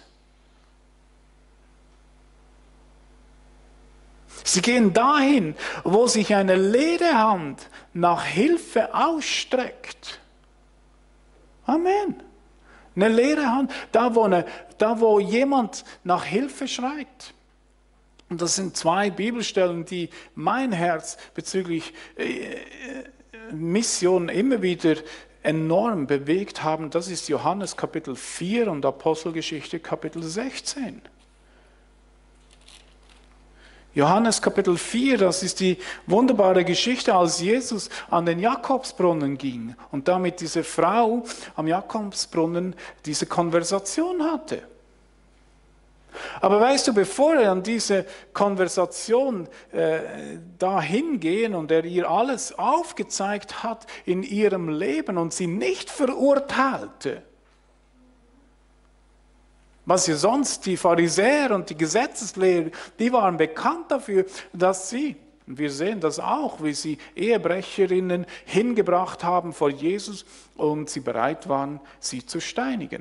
Sie gehen dahin, wo sich eine leere Hand nach Hilfe ausstreckt. Amen. Eine leere Hand, da wo, eine, da wo jemand nach Hilfe schreit. Und das sind zwei Bibelstellen, die mein Herz bezüglich äh, Mission immer wieder enorm bewegt haben. Das ist Johannes Kapitel vier und Apostelgeschichte Kapitel sechzehn. Johannes Kapitel vier, das ist die wunderbare Geschichte, als Jesus an den Jakobsbrunnen ging und da mit dieser Frau am Jakobsbrunnen diese Konversation hatte. Aber weißt du, bevor er an diese Konversation äh, dahin gehen und er ihr alles aufgezeigt hat in ihrem Leben und sie nicht verurteilte, was ja sonst die Pharisäer und die Gesetzeslehrer, die waren bekannt dafür, dass sie, und wir sehen das auch, wie sie Ehebrecherinnen hingebracht haben vor Jesus und sie bereit waren, sie zu steinigen.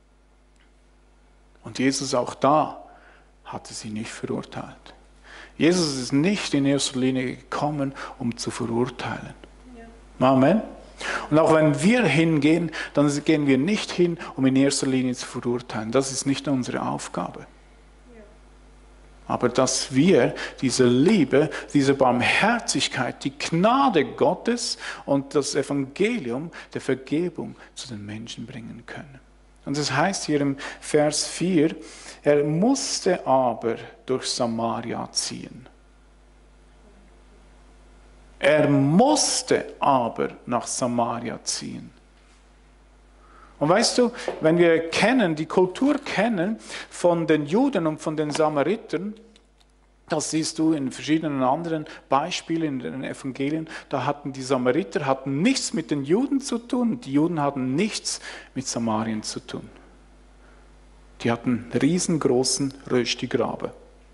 Und Jesus auch da hatte sie nicht verurteilt. Jesus ist nicht in erster Linie gekommen, um zu verurteilen. Ja. Amen. Und auch wenn wir hingehen, dann gehen wir nicht hin, um in erster Linie zu verurteilen. Das ist nicht unsere Aufgabe. Ja. Aber dass wir diese Liebe, diese Barmherzigkeit, die Gnade Gottes und das Evangelium der Vergebung zu den Menschen bringen können. Und das heißt hier im Vers vier, er musste aber durch Samaria ziehen. Er musste aber nach Samaria ziehen. Und weißt du, wenn wir kennen, die Kultur kennen von den Juden und von den Samaritern, das siehst du in verschiedenen anderen Beispielen in den Evangelien, da hatten die Samariter hatten nichts mit den Juden zu tun, die Juden hatten nichts mit Samarien zu tun. Die hatten einen riesengroßen Röstigraben.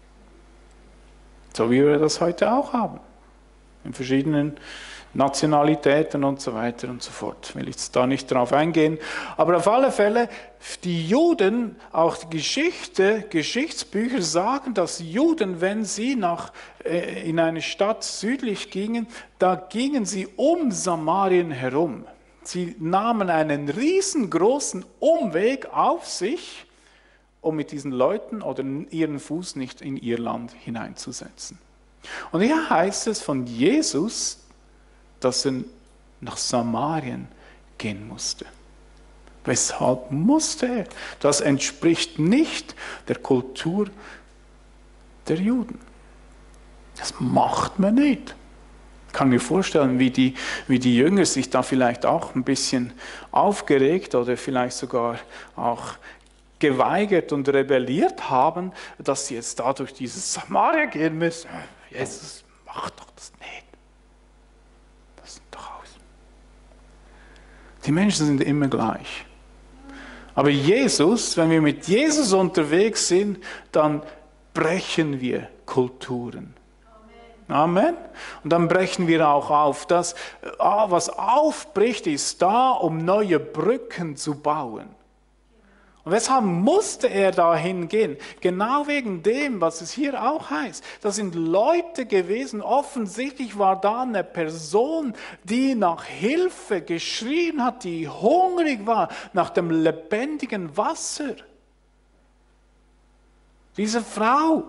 So wie wir das heute auch haben. In verschiedenen Nationalitäten und so weiter und so fort. Will ich jetzt da nicht drauf eingehen. Aber auf alle Fälle, die Juden, auch die Geschichte, Geschichtsbücher sagen, dass Juden, wenn sie nach, äh, in eine Stadt südlich gingen, da gingen sie um Samarien herum. Sie nahmen einen riesengroßen Umweg auf sich, um mit diesen Leuten oder ihren Fuß nicht in ihr Land hineinzusetzen. Und hier heißt es von Jesus, dass er nach Samarien gehen musste. Weshalb musste er? Das entspricht nicht der Kultur der Juden. Das macht man nicht. Ich kann mir vorstellen, wie die, wie die Jünger sich da vielleicht auch ein bisschen aufgeregt oder vielleicht sogar auch geweigert und rebelliert haben, dass sie jetzt da durch dieses Samaria gehen müssen. Jesus, mach doch das nicht. Das ist doch aus. Die Menschen sind immer gleich. Aber Jesus, wenn wir mit Jesus unterwegs sind, dann brechen wir Kulturen. Amen. Und dann brechen wir auch auf. Das, was aufbricht, ist da, um neue Brücken zu bauen. Und weshalb musste er da hingehen? Genau wegen dem, was es hier auch heißt. Das sind Leute gewesen, offensichtlich war da eine Person, die nach Hilfe geschrien hat, die hungrig war nach dem lebendigen Wasser. Diese Frau.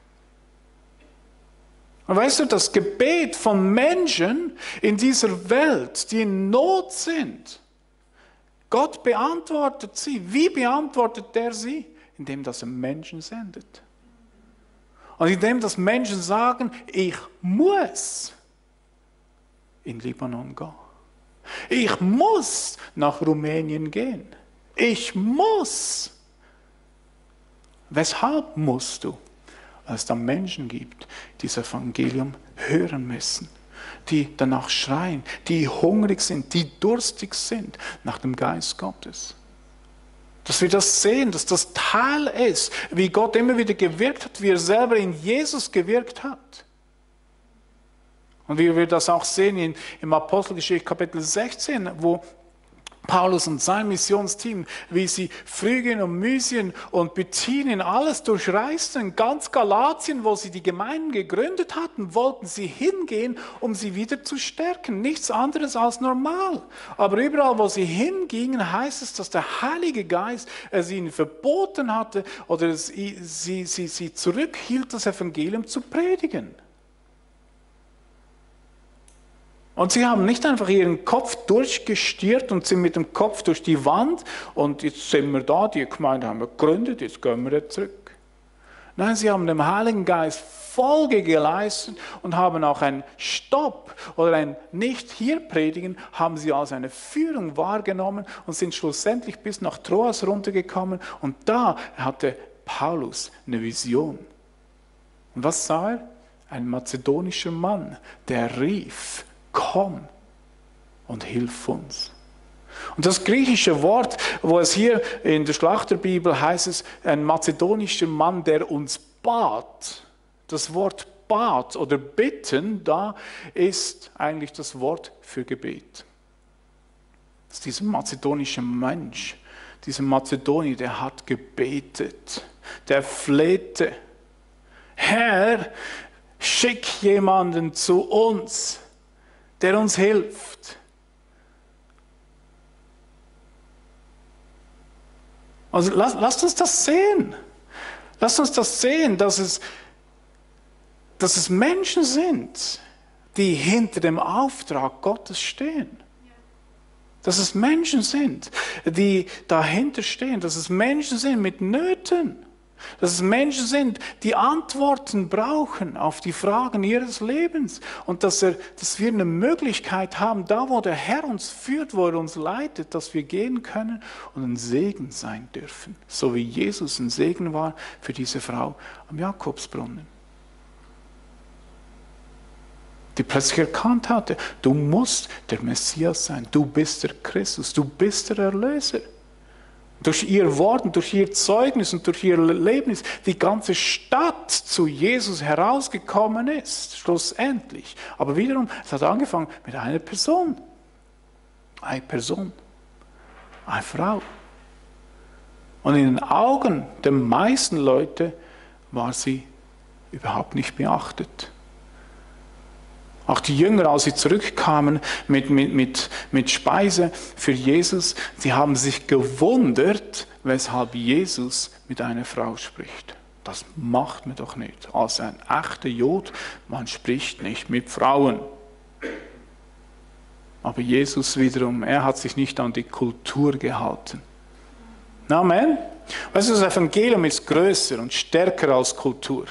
Und weißt du, das Gebet von Menschen in dieser Welt, die in Not sind, Gott beantwortet sie. Wie beantwortet er sie? Indem dass er Menschen sendet. Und indem dass Menschen sagen, ich muss in Libanon gehen. Ich muss nach Rumänien gehen. Ich muss. Weshalb musst du? Weil es da Menschen gibt, die das Evangelium hören müssen, die danach schreien, die hungrig sind, die durstig sind nach dem Geist Gottes. Dass wir das sehen, dass das Teil ist, wie Gott immer wieder gewirkt hat, wie er selber in Jesus gewirkt hat. Und wie wir das auch sehen in, im Apostelgeschichte Kapitel sechzehn, wo Paulus und sein Missionsteam, wie sie Phrygien und Mysien und Bithynien alles durchreisten, ganz Galatien, wo sie die Gemeinden gegründet hatten, wollten sie hingehen, um sie wieder zu stärken. Nichts anderes als normal. Aber überall, wo sie hingingen, heißt es, dass der Heilige Geist es ihnen verboten hatte oder es, sie, sie, sie, sie zurückhielt, das Evangelium zu predigen. Und sie haben nicht einfach ihren Kopf durchgestiert und sind mit dem Kopf durch die Wand und jetzt sind wir da, die Gemeinde haben wir gegründet, jetzt gehen wir zurück. Nein, sie haben dem Heiligen Geist Folge geleistet und haben auch einen Stopp oder ein Nicht-Hier-Predigen haben sie als eine Führung wahrgenommen und sind schlussendlich bis nach Troas runtergekommen und da hatte Paulus eine Vision. Und was sah er? Ein mazedonischer Mann, der rief, komm und hilf uns. Und das griechische Wort, wo es hier in der Schlachterbibel heißt es, ein mazedonischer Mann, der uns bat. Das Wort bat oder bitten, da ist eigentlich das Wort für Gebet. Das ist dieser mazedonische Mensch, dieser Mazedonier, der hat gebetet, der flehte. Herr, schick jemanden zu uns, der uns hilft. Also lasst, lasst uns das sehen. Lasst uns das sehen, dass es, dass es Menschen sind, die hinter dem Auftrag Gottes stehen. Dass es Menschen sind, die dahinter stehen. Dass es Menschen sind mit Nöten. Dass es Menschen sind, die Antworten brauchen auf die Fragen ihres Lebens. Und dass, er, dass wir eine Möglichkeit haben, da wo der Herr uns führt, wo er uns leitet, dass wir gehen können und ein Segen sein dürfen. So wie Jesus ein Segen war für diese Frau am Jakobsbrunnen. Die plötzlich erkannt hatte, du musst der Messias sein, du bist der Christus, du bist der Erlöser. Durch ihr Wort und durch ihr Zeugnis und durch ihr Leben ist die ganze Stadt zu Jesus herausgekommen ist, schlussendlich. Aber wiederum, es hat angefangen mit einer Person. Eine Person. Eine Frau. Und in den Augen der meisten Leute war sie überhaupt nicht beachtet. Auch die Jünger, als sie zurückkamen mit, mit, mit, mit Speise für Jesus, sie haben sich gewundert, weshalb Jesus mit einer Frau spricht. Das macht man doch nicht. Als ein echter Jud, man spricht nicht mit Frauen. Aber Jesus wiederum, er hat sich nicht an die Kultur gehalten. Amen. Weißt du, das Evangelium ist größer und stärker als Kultur.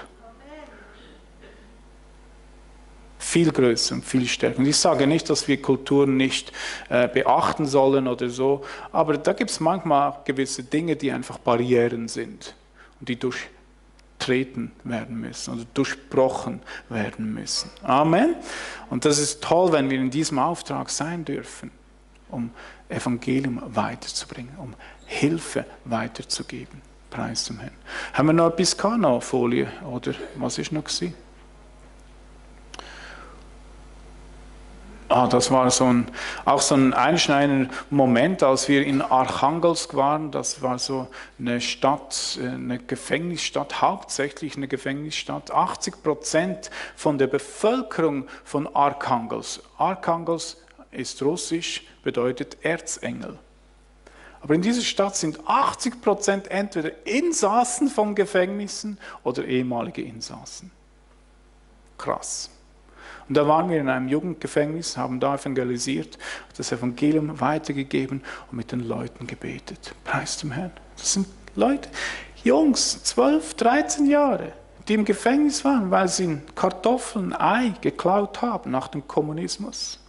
Viel größer und viel stärker. Und ich sage nicht, dass wir Kulturen nicht äh, beachten sollen oder so, aber da gibt es manchmal auch gewisse Dinge, die einfach Barrieren sind und die durchtreten werden müssen oder durchbrochen werden müssen. Amen. Und das ist toll, wenn wir in diesem Auftrag sein dürfen, um Evangelium weiterzubringen, um Hilfe weiterzugeben. Preis zum Herrn. Haben wir noch ein bisschen Folie oder was ist noch gewesen? Ah, das war so ein, auch so ein einschneidender Moment, als wir in Archangelsk waren. Das war so eine Stadt, eine Gefängnisstadt, hauptsächlich eine Gefängnisstadt. achtzig Prozent von der Bevölkerung von Archangelsk. Archangelsk ist russisch, bedeutet Erzengel. Aber in dieser Stadt sind achtzig Prozent entweder Insassen von Gefängnissen oder ehemalige Insassen. Krass. Und da waren wir in einem Jugendgefängnis, haben da evangelisiert, das Evangelium weitergegeben und mit den Leuten gebetet. Preis dem Herrn. Das sind Leute, Jungs, zwölf, dreizehn Jahre, die im Gefängnis waren, weil sie Kartoffeln, Ei geklaut haben nach dem Kommunismus.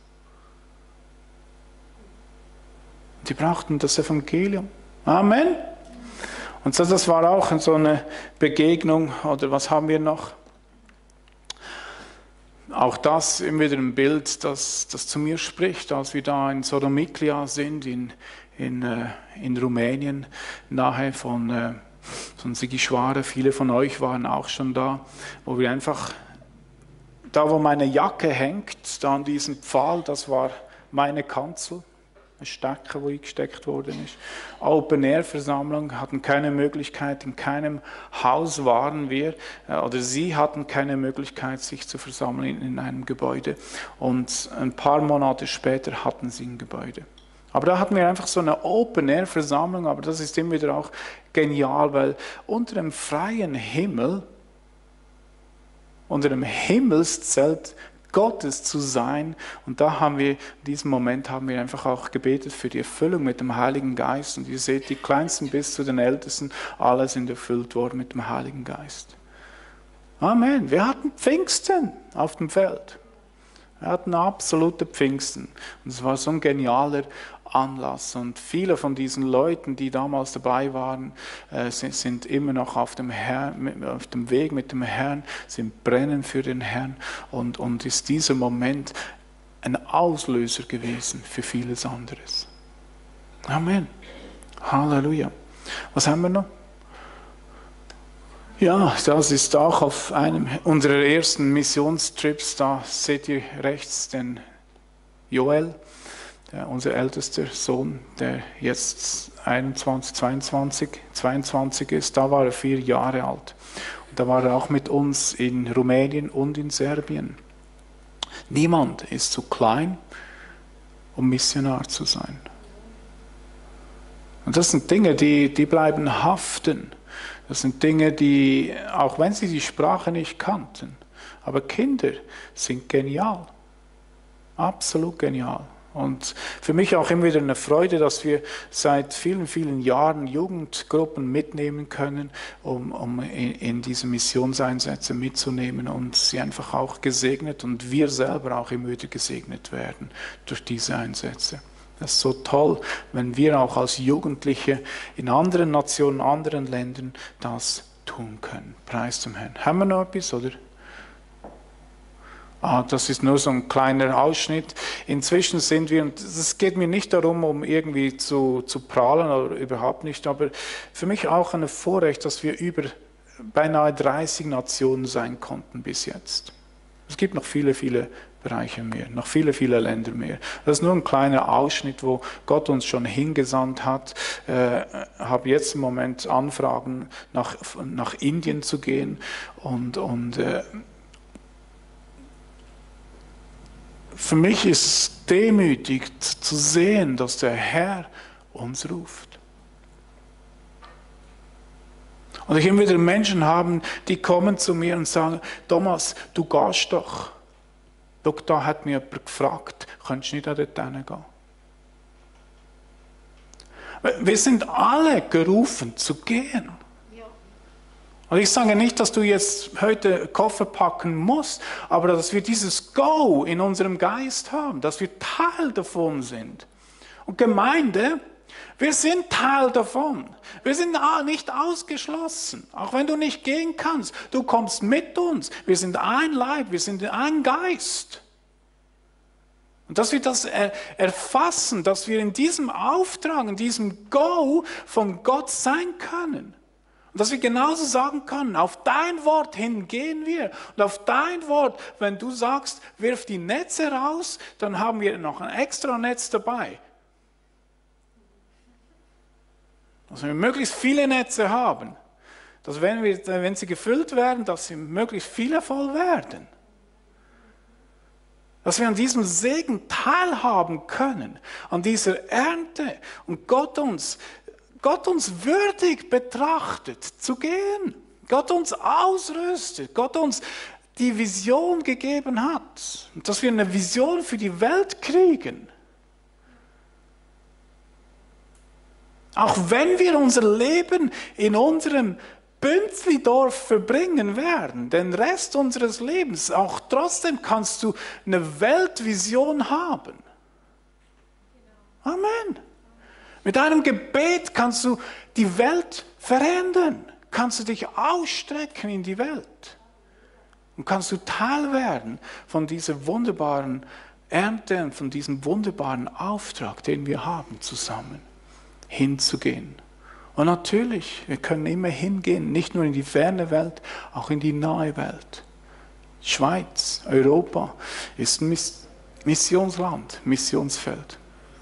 Die brauchten das Evangelium. Amen. Und so, das war auch so eine Begegnung, oder was haben wir noch? Auch das immer wieder ein Bild, das, das zu mir spricht, als wir da in Sodomiklia sind, in, in, in Rumänien, nahe von, äh, von Sighișoara. Viele von euch waren auch schon da, wo wir einfach, da wo meine Jacke hängt, da an diesem Pfahl, das war meine Kanzel. Ein Stecker, wo eingesteckt worden ist. Open-Air-Versammlung, hatten keine Möglichkeit, in keinem Haus waren wir, oder sie hatten keine Möglichkeit, sich zu versammeln in einem Gebäude. Und ein paar Monate später hatten sie ein Gebäude. Aber da hatten wir einfach so eine Open-Air-Versammlung, aber das ist immer wieder auch genial, weil unter dem freien Himmel, unter dem Himmelszelt Gottes zu sein. Und da haben wir, in diesem Moment haben wir einfach auch gebetet für die Erfüllung mit dem Heiligen Geist. Und ihr seht, die Kleinsten bis zu den Ältesten, alle sind erfüllt worden mit dem Heiligen Geist. Amen. Wir hatten Pfingsten auf dem Feld. Wir hatten absolute Pfingsten. Und es war so ein genialer Anlass. Und viele von diesen Leuten, die damals dabei waren, äh, sind, sind immer noch auf dem, Herrn, auf dem Weg mit dem Herrn, sind brennen für den Herrn. Und, und ist dieser Moment ein Auslöser gewesen für vieles anderes. Amen. Halleluja. Was haben wir noch? Ja, das ist auch auf einem unserer ersten Missionstrips. Da seht ihr rechts den Joel. Der, unser ältester Sohn, der jetzt einundzwanzig, zweiundzwanzig, zweiundzwanzig ist, da war er vier Jahre alt. Und da war er auch mit uns in Rumänien und in Serbien. Niemand ist zu klein, um Missionar zu sein. Und das sind Dinge, die, die bleiben haften. Das sind Dinge, die, auch wenn sie die Sprache nicht kannten, aber Kinder sind genial. Absolut genial. Und für mich auch immer wieder eine Freude, dass wir seit vielen, vielen Jahren Jugendgruppen mitnehmen können, um, um in, in diese Missionseinsätze mitzunehmen und sie einfach auch gesegnet und wir selber auch immer wieder gesegnet werden durch diese Einsätze. Das ist so toll, wenn wir auch als Jugendliche in anderen Nationen, anderen Ländern das tun können. Preis zum Herrn. Haben wir noch etwas, oder? Ah, das ist nur so ein kleiner Ausschnitt. Inzwischen sind wir, und es geht mir nicht darum, um irgendwie zu, zu prahlen oder überhaupt nicht, aber für mich auch ein Vorrecht, dass wir über beinahe dreißig Nationen sein konnten bis jetzt. Es gibt noch viele, viele Bereiche mehr, noch viele, viele Länder mehr. Das ist nur ein kleiner Ausschnitt, wo Gott uns schon hingesandt hat. Ich äh, habe jetzt im Moment Anfragen, nach, nach Indien zu gehen und, und äh, für mich ist es demütigend zu sehen, dass der Herr uns ruft. Und ich immer wieder Menschen haben, die kommen zu mir und sagen, Thomas, du gehst doch. Schau, da hat mir jemand gefragt, könntest du nicht dort hingehen? Wir sind alle gerufen zu gehen. Und ich sage nicht, dass du jetzt heute Koffer packen musst, aber dass wir dieses Go in unserem Geist haben, dass wir Teil davon sind. Und Gemeinde, wir sind Teil davon. Wir sind nicht ausgeschlossen. Auch wenn du nicht gehen kannst, du kommst mit uns. Wir sind ein Leib, wir sind ein Geist. Und dass wir das erfassen, dass wir in diesem Auftrag, in diesem Go von Gott sein können. Und dass wir genauso sagen können, auf dein Wort hin gehen wir. Und auf dein Wort, wenn du sagst, wirf die Netze raus, dann haben wir noch ein extra Netz dabei. Dass wir möglichst viele Netze haben. Dass wenn, wir, wenn sie gefüllt werden, dass sie möglichst viele voll werden. Dass wir an diesem Segen teilhaben können, an dieser Ernte. Und Gott uns Gott uns würdig betrachtet, zu gehen. Gott uns ausrüstet. Gott uns die Vision gegeben hat. Und dass wir eine Vision für die Welt kriegen. Auch wenn wir unser Leben in unserem Bünzlidorf verbringen werden, den Rest unseres Lebens, auch trotzdem kannst du eine Weltvision haben. Amen. Mit einem Gebet kannst du die Welt verändern, kannst du dich ausstrecken in die Welt und kannst du Teil werden von dieser wunderbaren Ernte und von diesem wunderbaren Auftrag, den wir haben, zusammen hinzugehen. Und natürlich, wir können immer hingehen, nicht nur in die ferne Welt, auch in die nahe Welt. Schweiz, Europa ist ein Missionsland, Missionsfeld.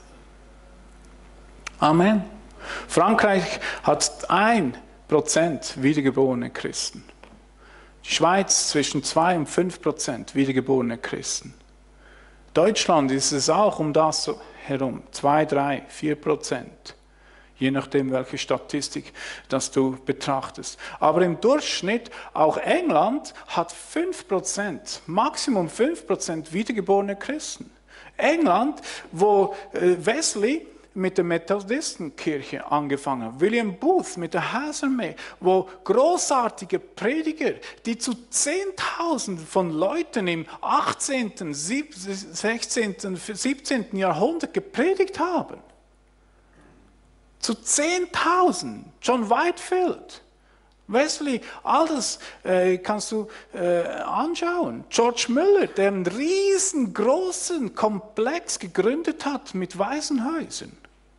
Amen. Frankreich hat ein Prozent wiedergeborene Christen. Die Schweiz zwischen zwei und fünf Prozent wiedergeborene Christen. Deutschland ist es auch um das herum, zwei, drei, vier Prozent. Je nachdem, welche Statistik das du betrachtest. Aber im Durchschnitt, auch England hat fünf Prozent, Maximum fünf Prozent wiedergeborene Christen. England, wo Wesley mit der Methodistenkirche angefangen hat, William Booth mit der Hazelmay, wo großartige Prediger, die zu Zehntausenden von Leuten im achtzehnten, sechzehnten, siebzehnten Jahrhundert gepredigt haben. Zu Zehntausend. John Whitefield, Wesley, all das äh, kannst du äh, anschauen. George Müller, der einen riesengroßen Komplex gegründet hat mit Waisenhäusern.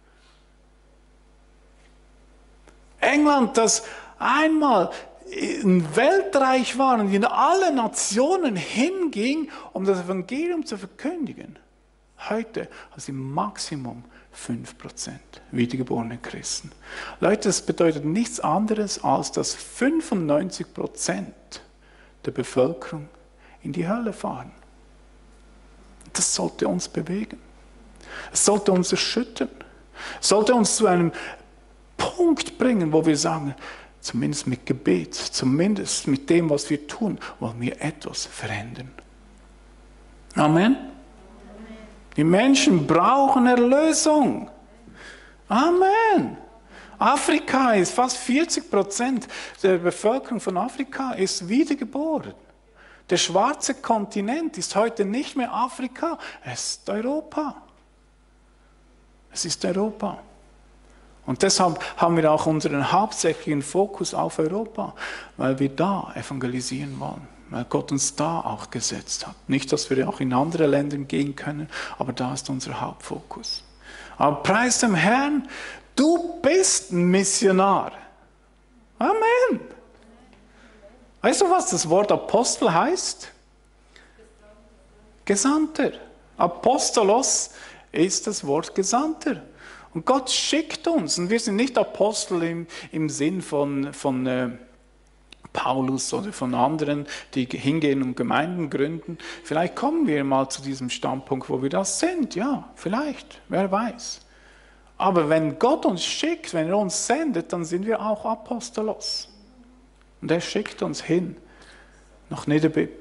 England, das einmal ein Weltreich war und in alle Nationen hinging, um das Evangelium zu verkündigen. Heute hat sie Maximum fünf Prozent wiedergeborene Christen. Leute, das bedeutet nichts anderes, als dass fünfundneunzig Prozent der Bevölkerung in die Hölle fahren. Das sollte uns bewegen. Es sollte uns erschüttern. Es sollte uns zu einem Punkt bringen, wo wir sagen, zumindest mit Gebet, zumindest mit dem, was wir tun, wollen wir etwas verändern. Amen. Die Menschen brauchen Erlösung. Amen. Afrika ist fast vierzig Prozent der Bevölkerung von Afrika ist wiedergeboren. Der schwarze Kontinent ist heute nicht mehr Afrika, es ist Europa. Es ist Europa. Und deshalb haben wir auch unseren hauptsächlichen Fokus auf Europa, weil wir da evangelisieren wollen. Weil Gott uns da auch gesetzt hat. Nicht, dass wir auch in andere Länder gehen können, aber da ist unser Hauptfokus. Aber preis dem Herrn, du bist ein Missionar. Amen. Weißt du, was das Wort Apostel heißt? Gesandter. Apostolos ist das Wort Gesandter. Und Gott schickt uns. Und wir sind nicht Apostel im, im Sinn von... von äh, Paulus oder von anderen, die hingehen und Gemeinden gründen. Vielleicht kommen wir mal zu diesem Standpunkt, wo wir das sind. Ja, vielleicht, wer weiß. Aber wenn Gott uns schickt, wenn er uns sendet, dann sind wir auch Apostolos. Und er schickt uns hin nach Niederbipp,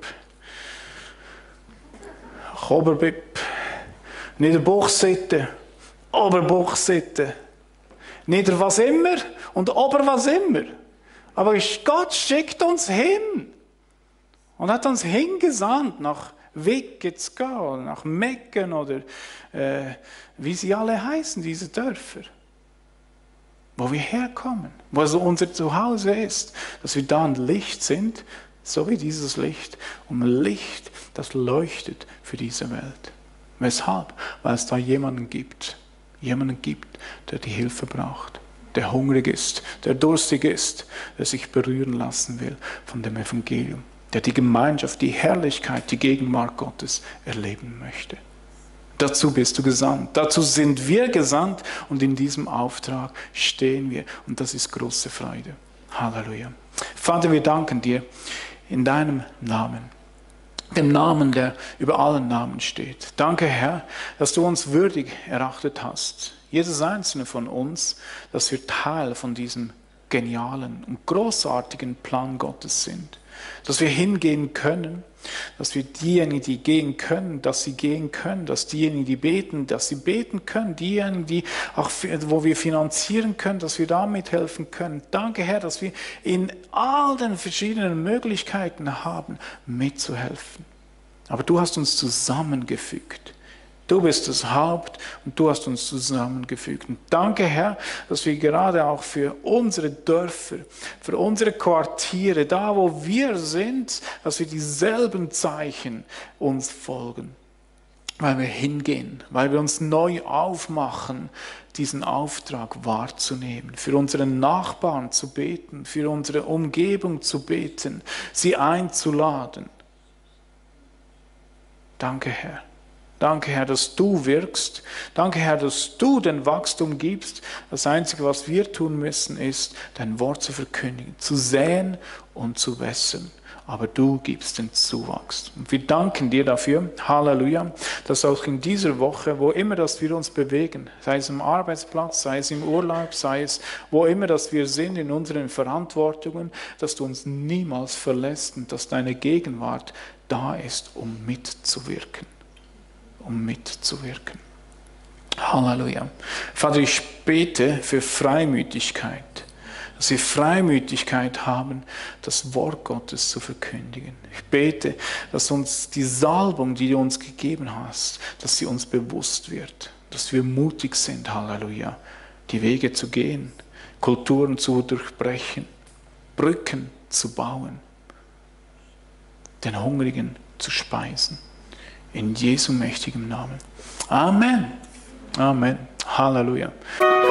nach Oberbipp, Niederbuchsitte, Oberbuchsitte, Nieder was immer und Ober was immer. Aber Gott schickt uns hin und hat uns hingesandt nach Wicketsgau, nach Mecken oder äh, wie sie alle heißen, diese Dörfer. Wo wir herkommen, wo so unser Zuhause ist, dass wir da ein Licht sind, so wie dieses Licht, und ein Licht, das leuchtet für diese Welt. Weshalb? Weil es da jemanden gibt, jemanden gibt, der die Hilfe braucht. Der hungrig ist, der durstig ist, der sich berühren lassen will von dem Evangelium, der die Gemeinschaft, die Herrlichkeit, die Gegenwart Gottes erleben möchte. Dazu bist du gesandt, dazu sind wir gesandt und in diesem Auftrag stehen wir und das ist große Freude. Halleluja. Vater, wir danken dir in deinem Namen, dem Namen, der über allen Namen steht. Danke, Herr, dass du uns würdig erachtet hast. Jedes einzelne von uns, dass wir Teil von diesem genialen und großartigen Plan Gottes sind. Dass wir hingehen können, dass wir diejenigen, die gehen können, dass sie gehen können, dass diejenigen, die beten, dass sie beten können, diejenigen, die auch, wo wir finanzieren können, dass wir da mithelfen können. Danke, Herr, dass wir in all den verschiedenen Möglichkeiten haben, mitzuhelfen. Aber du hast uns zusammengefügt. Du bist das Haupt und du hast uns zusammengefügt. Und danke, Herr, dass wir gerade auch für unsere Dörfer, für unsere Quartiere, da wo wir sind, dass wir dieselben Zeichen uns folgen. Weil wir hingehen, weil wir uns neu aufmachen, diesen Auftrag wahrzunehmen, für unsere Nachbarn zu beten, für unsere Umgebung zu beten, sie einzuladen. Danke, Herr. Danke, Herr, dass du wirkst. Danke, Herr, dass du den Wachstum gibst. Das Einzige, was wir tun müssen, ist, dein Wort zu verkündigen, zu säen und zu wässern. Aber du gibst den Zuwachs. Und wir danken dir dafür, Halleluja, dass auch in dieser Woche, wo immer dass wir uns bewegen, sei es am Arbeitsplatz, sei es im Urlaub, sei es wo immer dass wir sind in unseren Verantwortungen, dass du uns niemals verlässt und dass deine Gegenwart da ist, um mitzuwirken. um mitzuwirken. Halleluja. Vater, ich bete für Freimütigkeit, dass wir Freimütigkeit haben, das Wort Gottes zu verkündigen. Ich bete, dass uns die Salbung, die du uns gegeben hast, dass sie uns bewusst wird, dass wir mutig sind, Halleluja, die Wege zu gehen, Kulturen zu durchbrechen, Brücken zu bauen, den Hungrigen zu speisen. In Jesu mächtigem Namen. Amen. Amen. Halleluja.